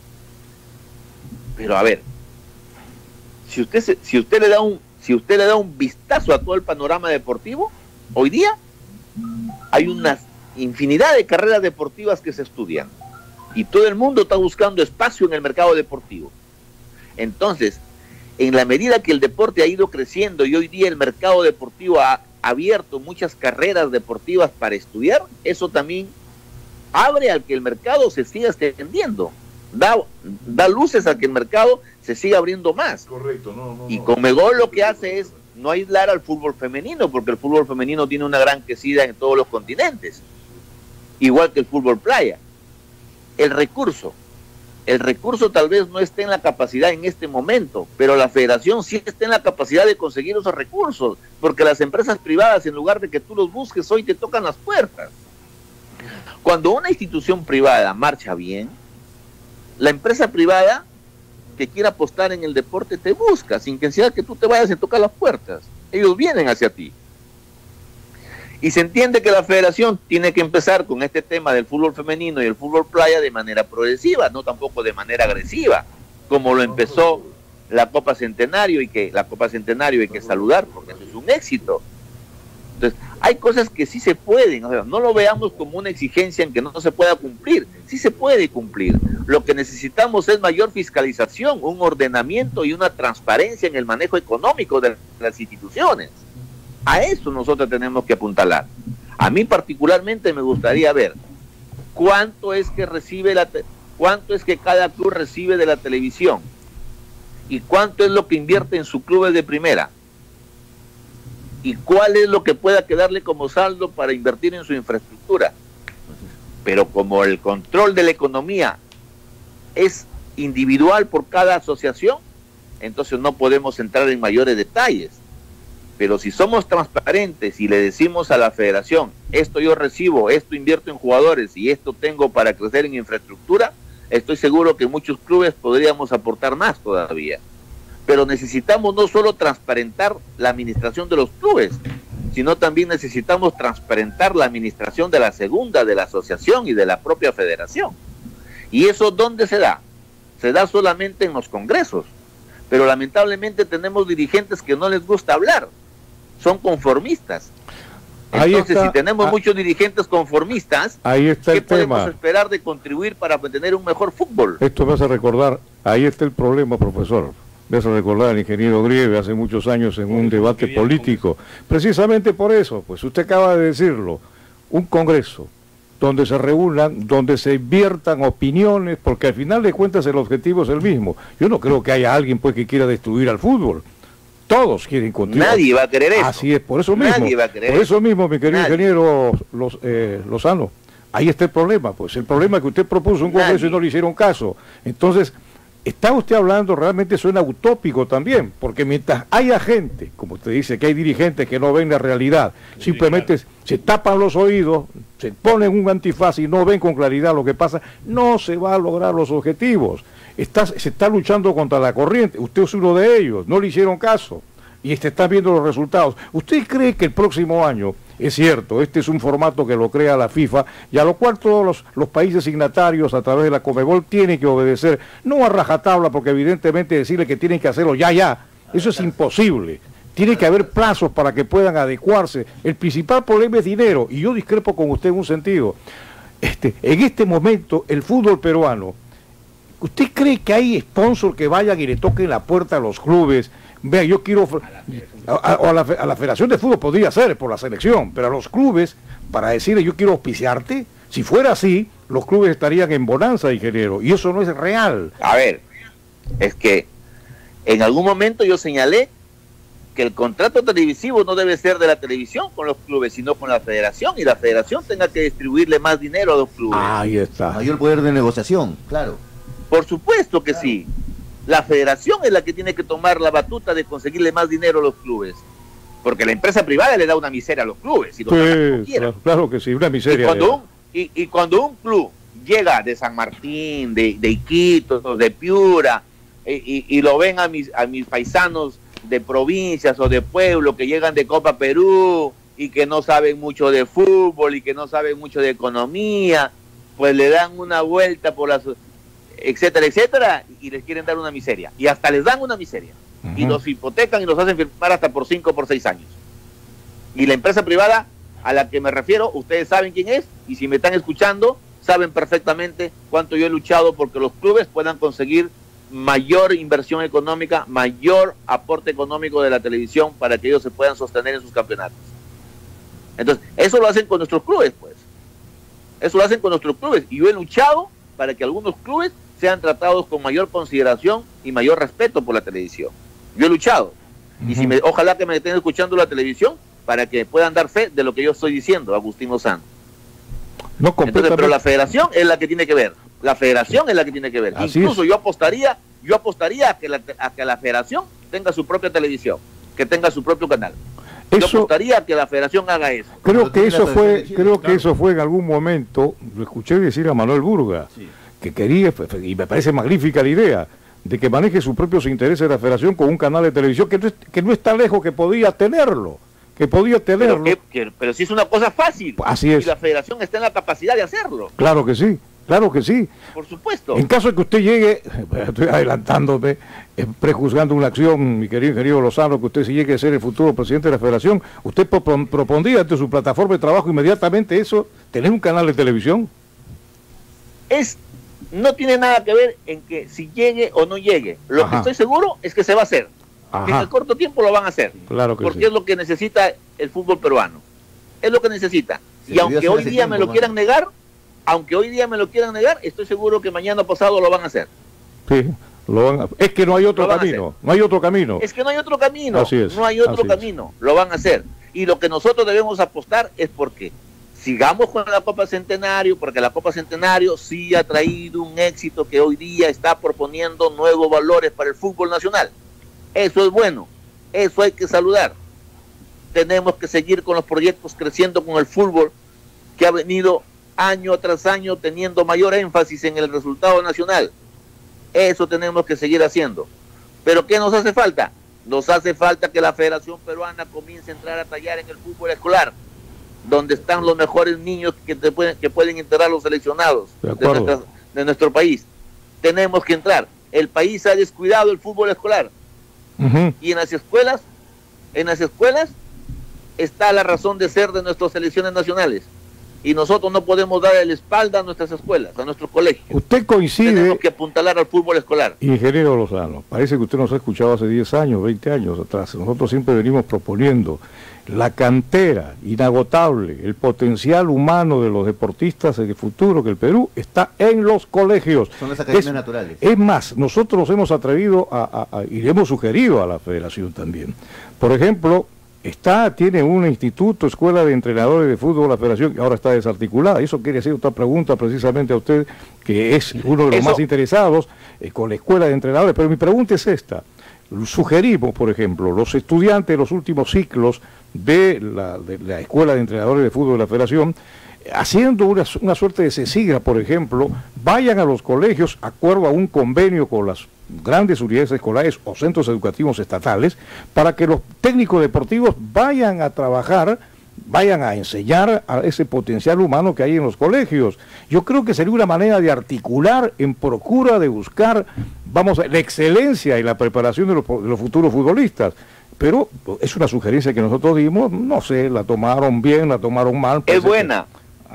B: Pero a ver, si usted le da un vistazo a todo el panorama deportivo, hoy día hay una infinidad de carreras deportivas que se estudian y todo el mundo está buscando espacio en el mercado deportivo. Entonces, en la medida que el deporte ha ido creciendo y hoy día el mercado deportivo ha abierto muchas carreras deportivas para estudiar, eso también abre al que el mercado se siga extendiendo, da luces a que el mercado se siga abriendo más.
D: Correcto,
B: y Conmebol lo que hace es no aislar al fútbol femenino, porque el fútbol femenino tiene una gran crecida en todos los continentes, igual que el fútbol playa. El recurso tal vez no esté en la capacidad en este momento, pero la federación sí está en la capacidad de conseguir esos recursos, porque las empresas privadas, en lugar de que tú los busques, hoy te tocan las puertas. Cuando una institución privada marcha bien, la empresa privada que quiera apostar en el deporte te busca, sin que sea que tú te vayas a tocar las puertas. Ellos vienen hacia ti. Y se entiende que la federación tiene que empezar con este tema del fútbol femenino y el fútbol playa de manera progresiva, no tampoco de manera agresiva, como lo empezó la Copa Centenario, y que la Copa Centenario hay que saludar porque eso es un éxito. Entonces, hay cosas que sí se pueden, o sea, no lo veamos como una exigencia en que no se pueda cumplir, sí se puede cumplir. Lo que necesitamos es mayor fiscalización, un ordenamiento y una transparencia en el manejo económico de las instituciones. A eso nosotros tenemos que apuntalar. A mí particularmente me gustaría ver cuánto es que cada club recibe de la televisión y cuánto es lo que invierte en sus clubes de primera y cuál es lo que pueda quedarle como saldo para invertir en su infraestructura. Pero como el control de la economía es individual por cada asociación, entonces no podemos entrar en mayores detalles. Pero si somos transparentes y le decimos a la federación, esto yo recibo, esto invierto en jugadores y esto tengo para crecer en infraestructura, estoy seguro que muchos clubes podríamos aportar más todavía. Pero necesitamos no solo transparentar la administración de los clubes, sino también necesitamos transparentar la administración de la segunda, de la asociación y de la propia federación. ¿Y eso dónde se da? Se da solamente en los congresos. Pero lamentablemente tenemos dirigentes que no les gusta hablar, son conformistas. Entonces, si tenemos muchos dirigentes conformistas, ¿qué podemos esperar de contribuir para tener un mejor fútbol?
A: Esto me hace recordar, ahí está el problema, profesor. Me hace recordar al ingeniero Grieve hace muchos años en un debate político. Precisamente por eso, pues usted acaba de decirlo, un congreso donde se reúnan, donde se inviertan opiniones, porque al final de cuentas el objetivo es el mismo. Yo no creo que haya alguien pues que quiera destruir al fútbol. Todos quieren continuar.
B: Nadie va a querer eso.
A: Así es, por eso mismo.
B: Nadie va a querer
A: por eso mismo, mi querido ingeniero Lozano. Ahí está el problema, pues. El problema es que usted propuso un congreso y no le hicieron caso. Entonces, está usted hablando, realmente suena utópico también, porque mientras haya gente, como usted dice, que hay dirigentes que no ven la realidad, simplemente se tapan los oídos, se ponen un antifaz y no ven con claridad lo que pasa, no se va a lograr los objetivos. Se está luchando contra la corriente, usted es uno de ellos, no le hicieron caso y están viendo los resultados. ¿Usted cree que el próximo año, es cierto, este es un formato que lo crea la FIFA y a lo cual todos los países signatarios a través de la Conmebol tienen que obedecer, no a rajatabla, porque evidentemente decirle que tienen que hacerlo ya, eso es imposible. Tiene que haber plazos para que puedan adecuarse. El principal problema es dinero, y yo discrepo con usted en un sentido. En este momento, el fútbol peruano, ¿usted cree que hay sponsors que vayan y le toquen la puerta a los clubes? Vea, yo quiero... A la Federación de Fútbol podría ser por la selección, pero a los clubes, para decirle yo quiero auspiciarte, si fuera así, los clubes estarían en bonanza, ingeniero, y eso no es real.
B: A ver, es que en algún momento yo señalé que el contrato televisivo no debe ser de la televisión con los clubes, sino con la federación, y la federación tenga que distribuirle más dinero a los clubes.
A: Ahí está.
E: Mayor poder de negociación, claro.
B: Por supuesto que sí. La federación es la que tiene que tomar la batuta de conseguirle más dinero a los clubes. Porque la empresa privada le da una miseria a los clubes. Y
A: sí, claro que sí, una miseria.
B: Y cuando un club llega de San Martín, de Iquitos, de Piura, y lo ven a mis paisanos de provincias o de pueblo que llegan de Copa Perú y que no saben mucho de fútbol y que no saben mucho de economía, pues le dan una vuelta por las etcétera, etcétera, y les quieren dar una miseria, y hasta les dan una miseria, y los hipotecan y los hacen firmar hasta por 5 o por 6 años. Y la empresa privada a la que me refiero, ustedes saben quién es, y si me están escuchando, saben perfectamente cuánto yo he luchado porque los clubes puedan conseguir mayor inversión económica, mayor aporte económico de la televisión para que ellos se puedan sostener en sus campeonatos. Entonces, eso lo hacen con nuestros clubes, pues. Eso lo hacen con nuestros clubes, y yo he luchado para que algunos clubes sean tratados con mayor consideración y mayor respeto por la televisión. Yo he luchado. Y si ojalá que me estén escuchando la televisión para que puedan dar fe de lo que yo estoy diciendo, Agustín Lozano.
A: No,
B: entonces, pero la federación es la que tiene que ver. La federación es la que tiene que ver.
A: Así
B: Incluso
A: es.
B: yo apostaría a que la federación tenga su propia televisión, que tenga su propio canal. Yo apostaría a que la federación haga eso.
A: Creo que eso fue en algún momento, lo escuché decir a Manuel Burga, que quería, y me parece magnífica la idea, de que maneje sus propios intereses de la federación con un canal de televisión que no está lejos, que podía tenerlo.
B: Pero si es una cosa fácil.
A: Así es.
B: Y la federación está en la capacidad de hacerlo.
A: Claro que sí. Claro que sí.
B: Por supuesto.
A: En caso de que usted llegue, estoy adelantándome, prejuzgando una acción, mi querido Lozano, que usted si llegue a ser el futuro presidente de la federación, usted propondría ante su plataforma de trabajo inmediatamente eso, tener un canal de televisión.
B: No tiene nada que ver en que si llegue o no llegue. Lo que estoy seguro es que se va a hacer. Que en el corto tiempo lo van a hacer.
A: Claro que
B: porque
A: sí.
B: Es lo que necesita el fútbol peruano. Es lo que necesita. Y aunque hoy día me lo quieran negar, estoy seguro que mañana pasado lo van a hacer.
A: Sí, es que no hay otro camino. No hay otro camino.
B: Es que no hay otro camino.
A: Así es.
B: No hay otro camino. Lo van a hacer. Y lo que nosotros debemos apostar es porque sigamos con la Copa Centenario, porque la Copa Centenario sí ha traído un éxito que hoy día está proponiendo nuevos valores para el fútbol nacional. Eso es bueno. Eso hay que saludar. Tenemos que seguir con los proyectos creciendo con el fútbol que ha venido año tras año teniendo mayor énfasis en el resultado nacional. Eso tenemos que seguir haciendo. ¿Pero qué nos hace falta? Nos hace falta que la Federación Peruana comience a entrar a tallar en el fútbol escolar, donde están los mejores niños que pueden entrar los seleccionados de nuestro país. Tenemos que entrar. El país ha descuidado el fútbol escolar. Y en las escuelas está la razón de ser de nuestras selecciones nacionales. Y nosotros no podemos dar la espalda a nuestras escuelas, a nuestros colegios.
A: Usted coincide.
B: Tenemos que apuntalar al fútbol escolar.
A: Ingeniero Lozano, parece que usted nos ha escuchado hace 10 años, 20 años atrás. Nosotros siempre venimos proponiendo la cantera inagotable, el potencial humano de los deportistas en el futuro, que el Perú está en los colegios.
E: Son las academias naturales.
A: Es más, nosotros nos hemos atrevido y le hemos sugerido a la federación también. Por ejemplo, tiene un instituto, escuela de entrenadores de fútbol, la federación, que ahora está desarticulada. Eso quiere hacer otra pregunta precisamente a usted, que es uno de los más interesados con la escuela de entrenadores. Pero mi pregunta es esta. Sugerimos, por ejemplo, los estudiantes de los últimos ciclos de la escuela de entrenadores de fútbol de la federación, haciendo una suerte de CECIGRA, por ejemplo, vayan a los colegios, acuerdo a un convenio con las grandes unidades escolares o centros educativos estatales, para que los técnicos deportivos vayan a trabajar, vayan a enseñar a ese potencial humano que hay en los colegios. Yo creo que sería una manera de articular en procura de buscar, la excelencia y la preparación de los futuros futbolistas. Pero es una sugerencia que nosotros dimos, no sé, la tomaron bien, la tomaron mal.
B: Es buena.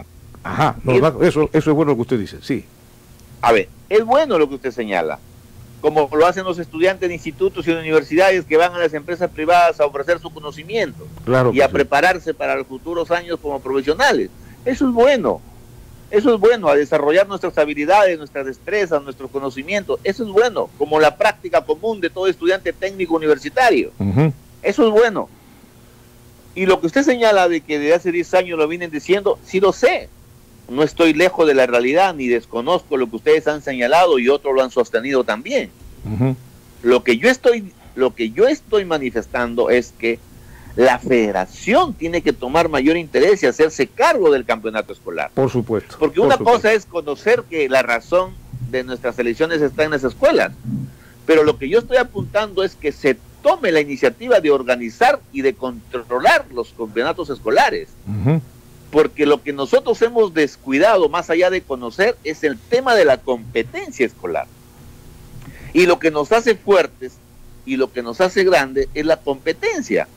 A: Eso es bueno lo que usted dice, sí.
B: A ver, es bueno lo que usted señala, como lo hacen los estudiantes de institutos y de universidades que van a las empresas privadas a ofrecer su conocimiento y a prepararse para los futuros años como profesionales. Eso es bueno, a desarrollar nuestras habilidades, nuestras destrezas, nuestros conocimientos. Eso es bueno, como la práctica común de todo estudiante técnico universitario. Eso es bueno. Y lo que usted señala de que desde hace 10 años lo vienen diciendo, sí lo sé. No estoy lejos de la realidad, ni desconozco lo que ustedes han señalado y otros lo han sostenido también. Lo que yo estoy manifestando es que la federación tiene que tomar mayor interés y hacerse cargo del campeonato escolar.
A: Por supuesto.
B: Porque una cosa es conocer que la razón de nuestras elecciones está en las escuelas, pero lo que yo estoy apuntando es que se tome la iniciativa de organizar y de controlar los campeonatos escolares. Porque lo que nosotros hemos descuidado, más allá de conocer, es el tema de la competencia escolar. Y lo que nos hace fuertes y lo que nos hace grandes es la competencia.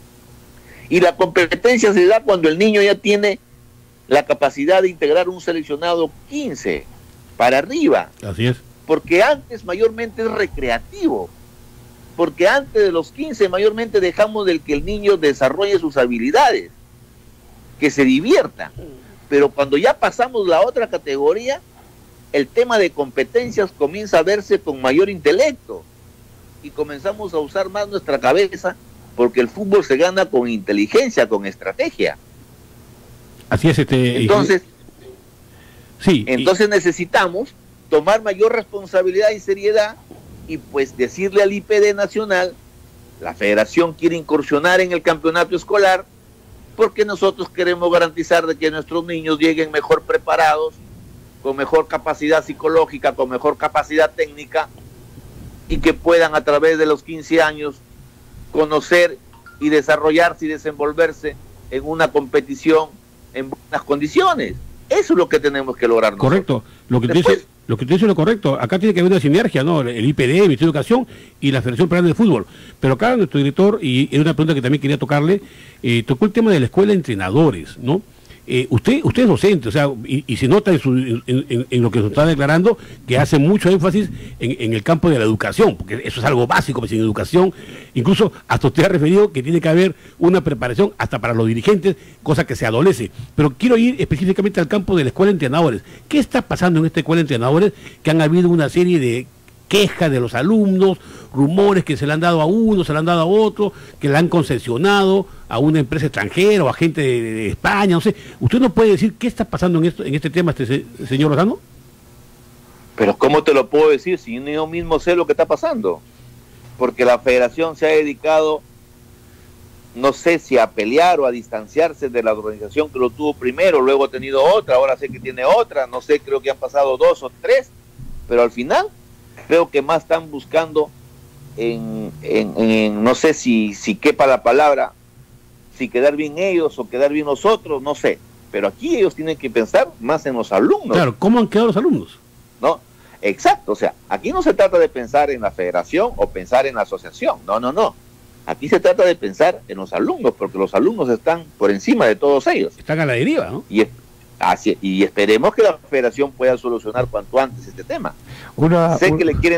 B: Y la competencia se da cuando el niño ya tiene la capacidad de integrar un seleccionado 15 para arriba.
C: Así es.
B: Porque antes mayormente es recreativo. Porque antes de los 15 mayormente dejamos del que el niño desarrolle sus habilidades, que se divierta. Pero cuando ya pasamos la otra categoría, el tema de competencias comienza a verse con mayor intelecto y comenzamos a usar más nuestra cabeza, porque el fútbol se gana con inteligencia, con estrategia.
C: Así es.
B: Entonces,
C: sí,
B: entonces necesitamos tomar mayor responsabilidad y seriedad y pues decirle al IPD nacional, la federación quiere incursionar en el campeonato escolar porque nosotros queremos garantizar de que nuestros niños lleguen mejor preparados, con mejor capacidad psicológica, con mejor capacidad técnica, y que puedan a través de los 15 años conocer y desarrollarse y desenvolverse en una competición en buenas condiciones. Eso es lo que tenemos que lograr nosotros.
C: Correcto. Lo que te dice es lo correcto. Acá tiene que haber una sinergia, ¿no? El IPD, el Ministerio de Educación y la Federación Peruana de Fútbol. Pero acá nuestro director, y es una pregunta que también quería tocarle, tocó el tema de la escuela de entrenadores, ¿no? Usted es docente, o sea, y se nota en lo que se está declarando que hace mucho énfasis en el campo de la educación, porque eso es algo básico, pues sin educación, incluso hasta usted ha referido que tiene que haber una preparación hasta para los dirigentes, cosa que se adolece. Pero quiero ir específicamente al campo de la escuela de entrenadores. ¿Qué está pasando en esta escuela de entrenadores? Que han habido una serie de quejas de los alumnos, rumores que se le han dado a uno, se le han dado a otro, que le han concesionado a una empresa extranjera o a gente de España, no sé. ¿Usted no puede decir qué está pasando en este tema, señor Lozano?
B: Pero ¿cómo te lo puedo decir si yo mismo sé lo que está pasando? Porque la federación se ha dedicado, no sé si a pelear o a distanciarse de la organización que lo tuvo primero, luego ha tenido otra, ahora sé que tiene otra, no sé, creo que han pasado 2 o 3, pero al final creo que más están buscando en no sé si quepa la palabra, si quedar bien ellos o quedar bien nosotros, no sé. Pero aquí ellos tienen que pensar más en los alumnos.
C: Claro, ¿cómo han quedado los alumnos?
B: ¿No? Exacto, o sea, aquí no se trata de pensar en la federación o pensar en la asociación, no. Aquí se trata de pensar en los alumnos, porque los alumnos están por encima de todos ellos.
C: Están a la deriva, ¿no?
B: Y esperemos que la federación pueda solucionar cuanto antes este tema. Sé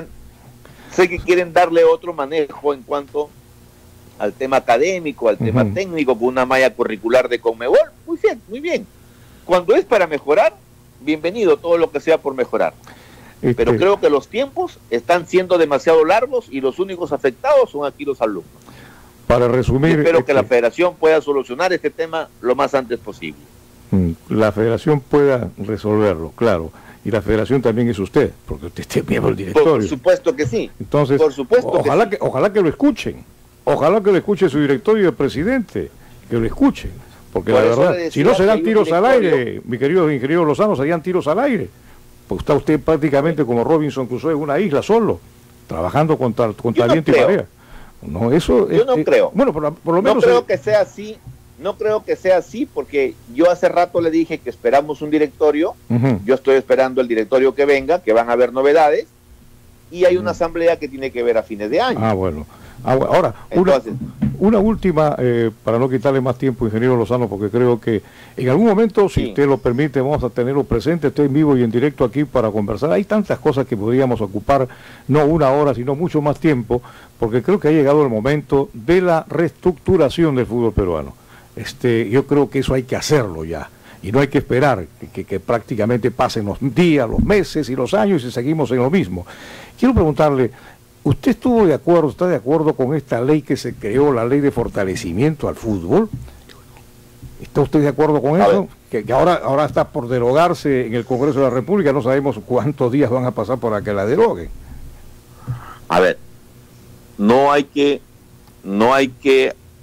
B: que quieren darle otro manejo en cuanto al tema académico, al tema técnico, con una malla curricular de Conmebol. Muy bien. Cuando es para mejorar, bienvenido todo lo que sea por mejorar. Pero creo que los tiempos están siendo demasiado largos y los únicos afectados son aquí los alumnos.
A: Para resumir,
B: y espero que la federación pueda solucionar este tema lo más antes posible.
A: La federación pueda resolverlo, claro. Y la federación también es usted, porque usted es miembro del directorio.
B: Por supuesto que sí.
A: Entonces,
B: por supuesto
A: ojalá que lo escuchen. Ojalá que lo escuche su directorio y el presidente, que lo escuchen. Porque la verdad, si no se dan tiros al aire, mi querido ingeniero Lozano, serían tiros al aire. Pues está usted prácticamente como Robinson Crusoe en una isla solo, trabajando contra viento y marea. No, eso
B: yo no creo.
A: Bueno, por lo menos.
B: No creo que sea así. No creo que sea así, porque yo hace rato le dije que esperamos un directorio. Yo estoy esperando el directorio que venga, que van a haber novedades, y hay una asamblea que tiene que ver a fines de año.
A: Bueno. Ahora, entonces, una última, para no quitarle más tiempo, ingeniero Lozano, porque creo que en algún momento, si usted lo permite, vamos a tenerlo presente, estoy en vivo y en directo aquí para conversar. Hay tantas cosas que podríamos ocupar, no 1 hora, sino mucho más tiempo, porque creo que ha llegado el momento de la reestructuración del fútbol peruano. Yo creo que eso hay que hacerlo ya, y no hay que esperar que prácticamente pasen los días, los meses y los años y seguimos en lo mismo. Quiero preguntarle, ¿usted está de acuerdo con esta ley que se creó, la ley de fortalecimiento al fútbol? ¿Está usted de acuerdo con eso? Que ahora está por derogarse en el Congreso de la República, no sabemos cuántos días van a pasar para que la deroguen.
B: A ver, no hay que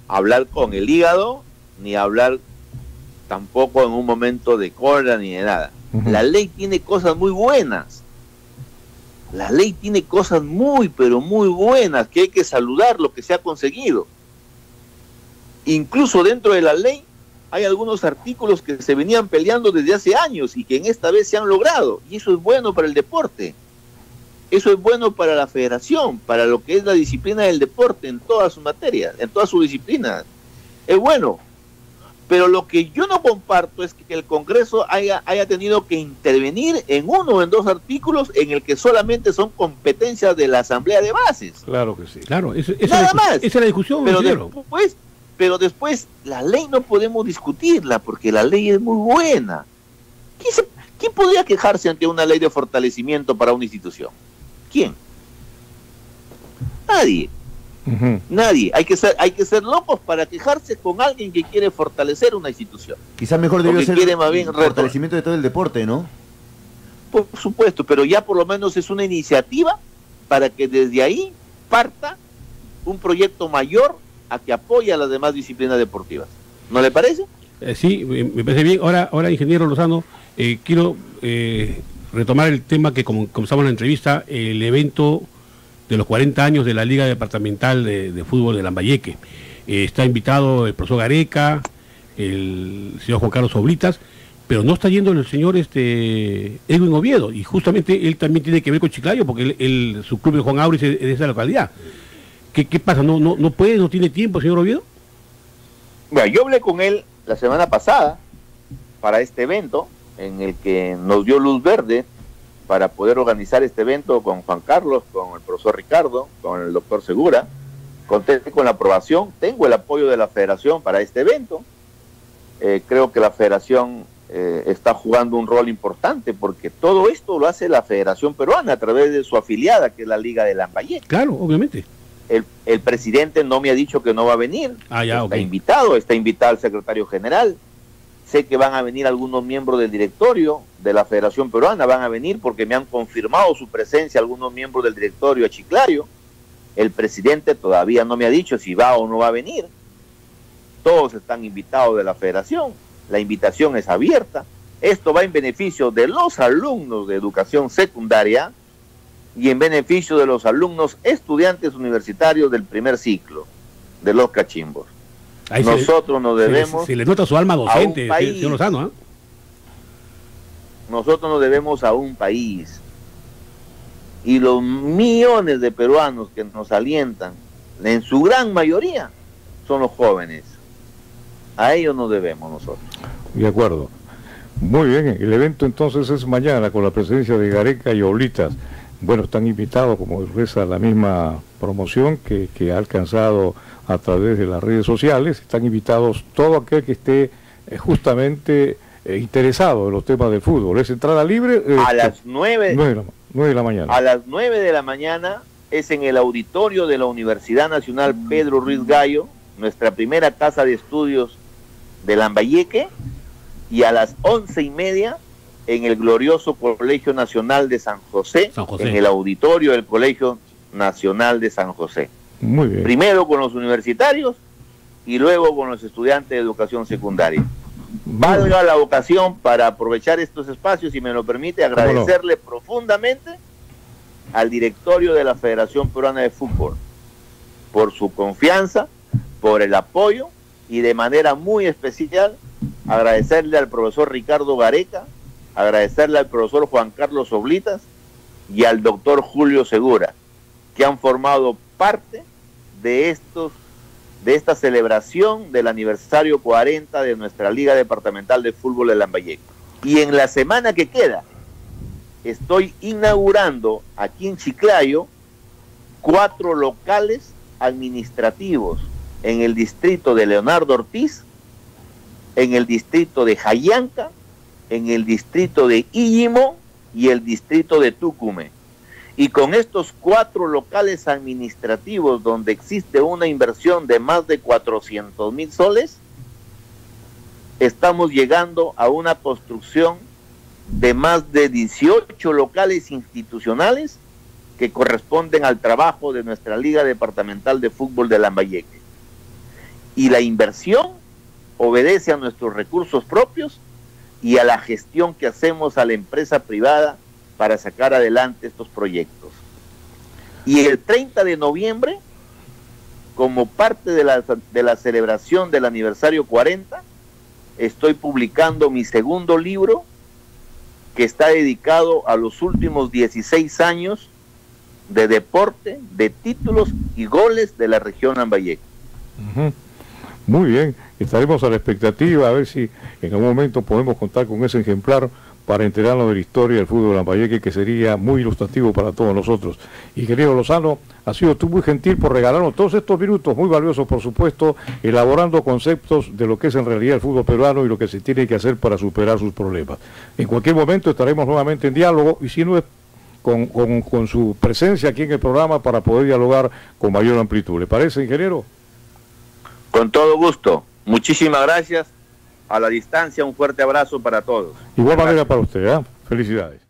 B: hablar con el hígado, ni hablar tampoco en un momento de cólera ni de nada. La ley tiene cosas muy buenas. La ley tiene cosas muy, pero muy buenas, que hay que saludar lo que se ha conseguido. Incluso dentro de la ley hay algunos artículos que se venían peleando desde hace años y que en esta vez se han logrado. Y eso es bueno para el deporte. Eso es bueno para la federación, para lo que es la disciplina del deporte en todas sus materias, en todas sus disciplinas. Es bueno. Pero lo que yo no comparto es que el Congreso haya tenido que intervenir en uno o en dos artículos en el que solamente son competencias de la Asamblea de Bases.
A: Claro que sí.
C: Claro,
B: Nada más.
C: Esa es la discusión.
B: Pero después la ley no podemos discutirla porque la ley es muy buena. ¿Quién podría quejarse ante una ley de fortalecimiento para una institución? ¿Quién? Nadie. Nadie. Hay que ser locos para quejarse con alguien que quiere fortalecer una institución.
E: Quizás mejor debió ser
B: quiere más bien
E: fortalecimiento de todo el deporte, ¿no?
B: Por supuesto, pero ya por lo menos es una iniciativa para que desde ahí parta un proyecto mayor a que apoye a las demás disciplinas deportivas. ¿No le parece?
C: Sí, me parece bien. Ahora ingeniero Lozano, quiero retomar el tema que comenzamos la entrevista, el evento de los 40 años de la Liga Departamental de Fútbol de Lambayeque. Está invitado el profesor Gareca, el señor Juan Carlos Oblitas, pero no está yendo el señor Edwin Oviedo, y justamente él también tiene que ver con Chiclayo, porque su club de Juan Auris es de esa localidad. ¿Qué pasa? ¿No puede, no tiene tiempo, señor Oviedo?
B: Bueno, yo hablé con él la semana pasada para este evento, en el que nos dio luz verde para poder organizar este evento con Juan Carlos, con el profesor Ricardo, con el doctor Segura. Conté con la aprobación, tengo el apoyo de la federación para este evento. Creo que la federación está jugando un rol importante, porque todo esto lo hace la Federación Peruana a través de su afiliada, que es la Liga de Lambayeque.
C: Claro, obviamente.
B: El presidente no me ha dicho que no va a venir. Está invitado el secretario general. Sé que van a venir algunos miembros del directorio de la Federación Peruana, van a venir porque me han confirmado su presencia algunos miembros del directorio a Chiclayo. El presidente todavía no me ha dicho si va o no va a venir. Todos están invitados de la federación, la invitación es abierta. Esto va en beneficio de los alumnos de educación secundaria y en beneficio de los alumnos estudiantes universitarios del primer ciclo de los cachimbos.
C: Ahí
B: nosotros nos debemos...
C: Se le nota su alma docente, señor Lozano, ¿eh?
B: Nosotros nos debemos a un país. Y los millones de peruanos que nos alientan, en su gran mayoría, son los jóvenes. A ellos nos debemos nosotros.
A: De acuerdo. Muy bien, el evento entonces es mañana con la presencia de Gareca y Oblitas. Bueno, están invitados, como expresa la misma promoción que ha alcanzado a través de las redes sociales, están invitados todo aquel que esté justamente interesado en los temas del fútbol. Es entrada libre.
B: A las 9
A: de la mañana.
B: A las 9 de la mañana es en el auditorio de la Universidad Nacional Pedro Ruiz Gallo, nuestra primera casa de estudios de Lambayeque, y a las 11:30 en el glorioso Colegio Nacional de San José, en el auditorio del Colegio Nacional de San José.
A: Muy bien.
B: Primero con los universitarios y luego con los estudiantes de educación secundaria. Valga la ocasión para aprovechar estos espacios, si me lo permite, agradecerle profundamente al directorio de la Federación Peruana de Fútbol por su confianza, por el apoyo, y de manera muy especial agradecerle al profesor Ricardo Gareca, agradecerle al profesor Juan Carlos Oblitas y al doctor Julio Segura, que han formado parte de esta celebración del aniversario 40 de nuestra Liga Departamental de Fútbol de Lambayeque. Y en la semana que queda estoy inaugurando aquí en Chiclayo 4 locales administrativos en el distrito de Leonardo Ortiz, en el distrito de Jayanca, en el distrito de Illimo y el distrito de Tucumé. Y con estos 4 locales administrativos, donde existe una inversión de más de 400,000 soles, estamos llegando a una construcción de más de 18 locales institucionales que corresponden al trabajo de nuestra Liga Departamental de Fútbol de Lambayeque. y la inversión obedece a nuestros recursos propios y a la gestión que hacemos a la empresa privada para sacar adelante estos proyectos. Y el 30 de noviembre, como parte de la celebración del aniversario 40, estoy publicando mi segundo libro, que está dedicado a los últimos 16 años de deporte, de títulos y goles de la región Lambayeque.
A: Muy bien, estaremos a la expectativa a ver si en algún momento podemos contar con ese ejemplar para enterarnos de la historia del fútbol de Lambayeque, que sería muy ilustrativo para todos nosotros. Y querido Lozano, has sido tú muy gentil por regalarnos todos estos minutos, muy valiosos por supuesto, elaborando conceptos de lo que es en realidad el fútbol peruano y lo que se tiene que hacer para superar sus problemas. En cualquier momento estaremos nuevamente en diálogo, y si no es con su presencia aquí en el programa, para poder dialogar con mayor amplitud. ¿Le parece, ingeniero?
B: Con todo gusto. Muchísimas gracias. A la distancia, un fuerte abrazo para todos.
A: Igual manera para usted, ¿eh? Felicidades.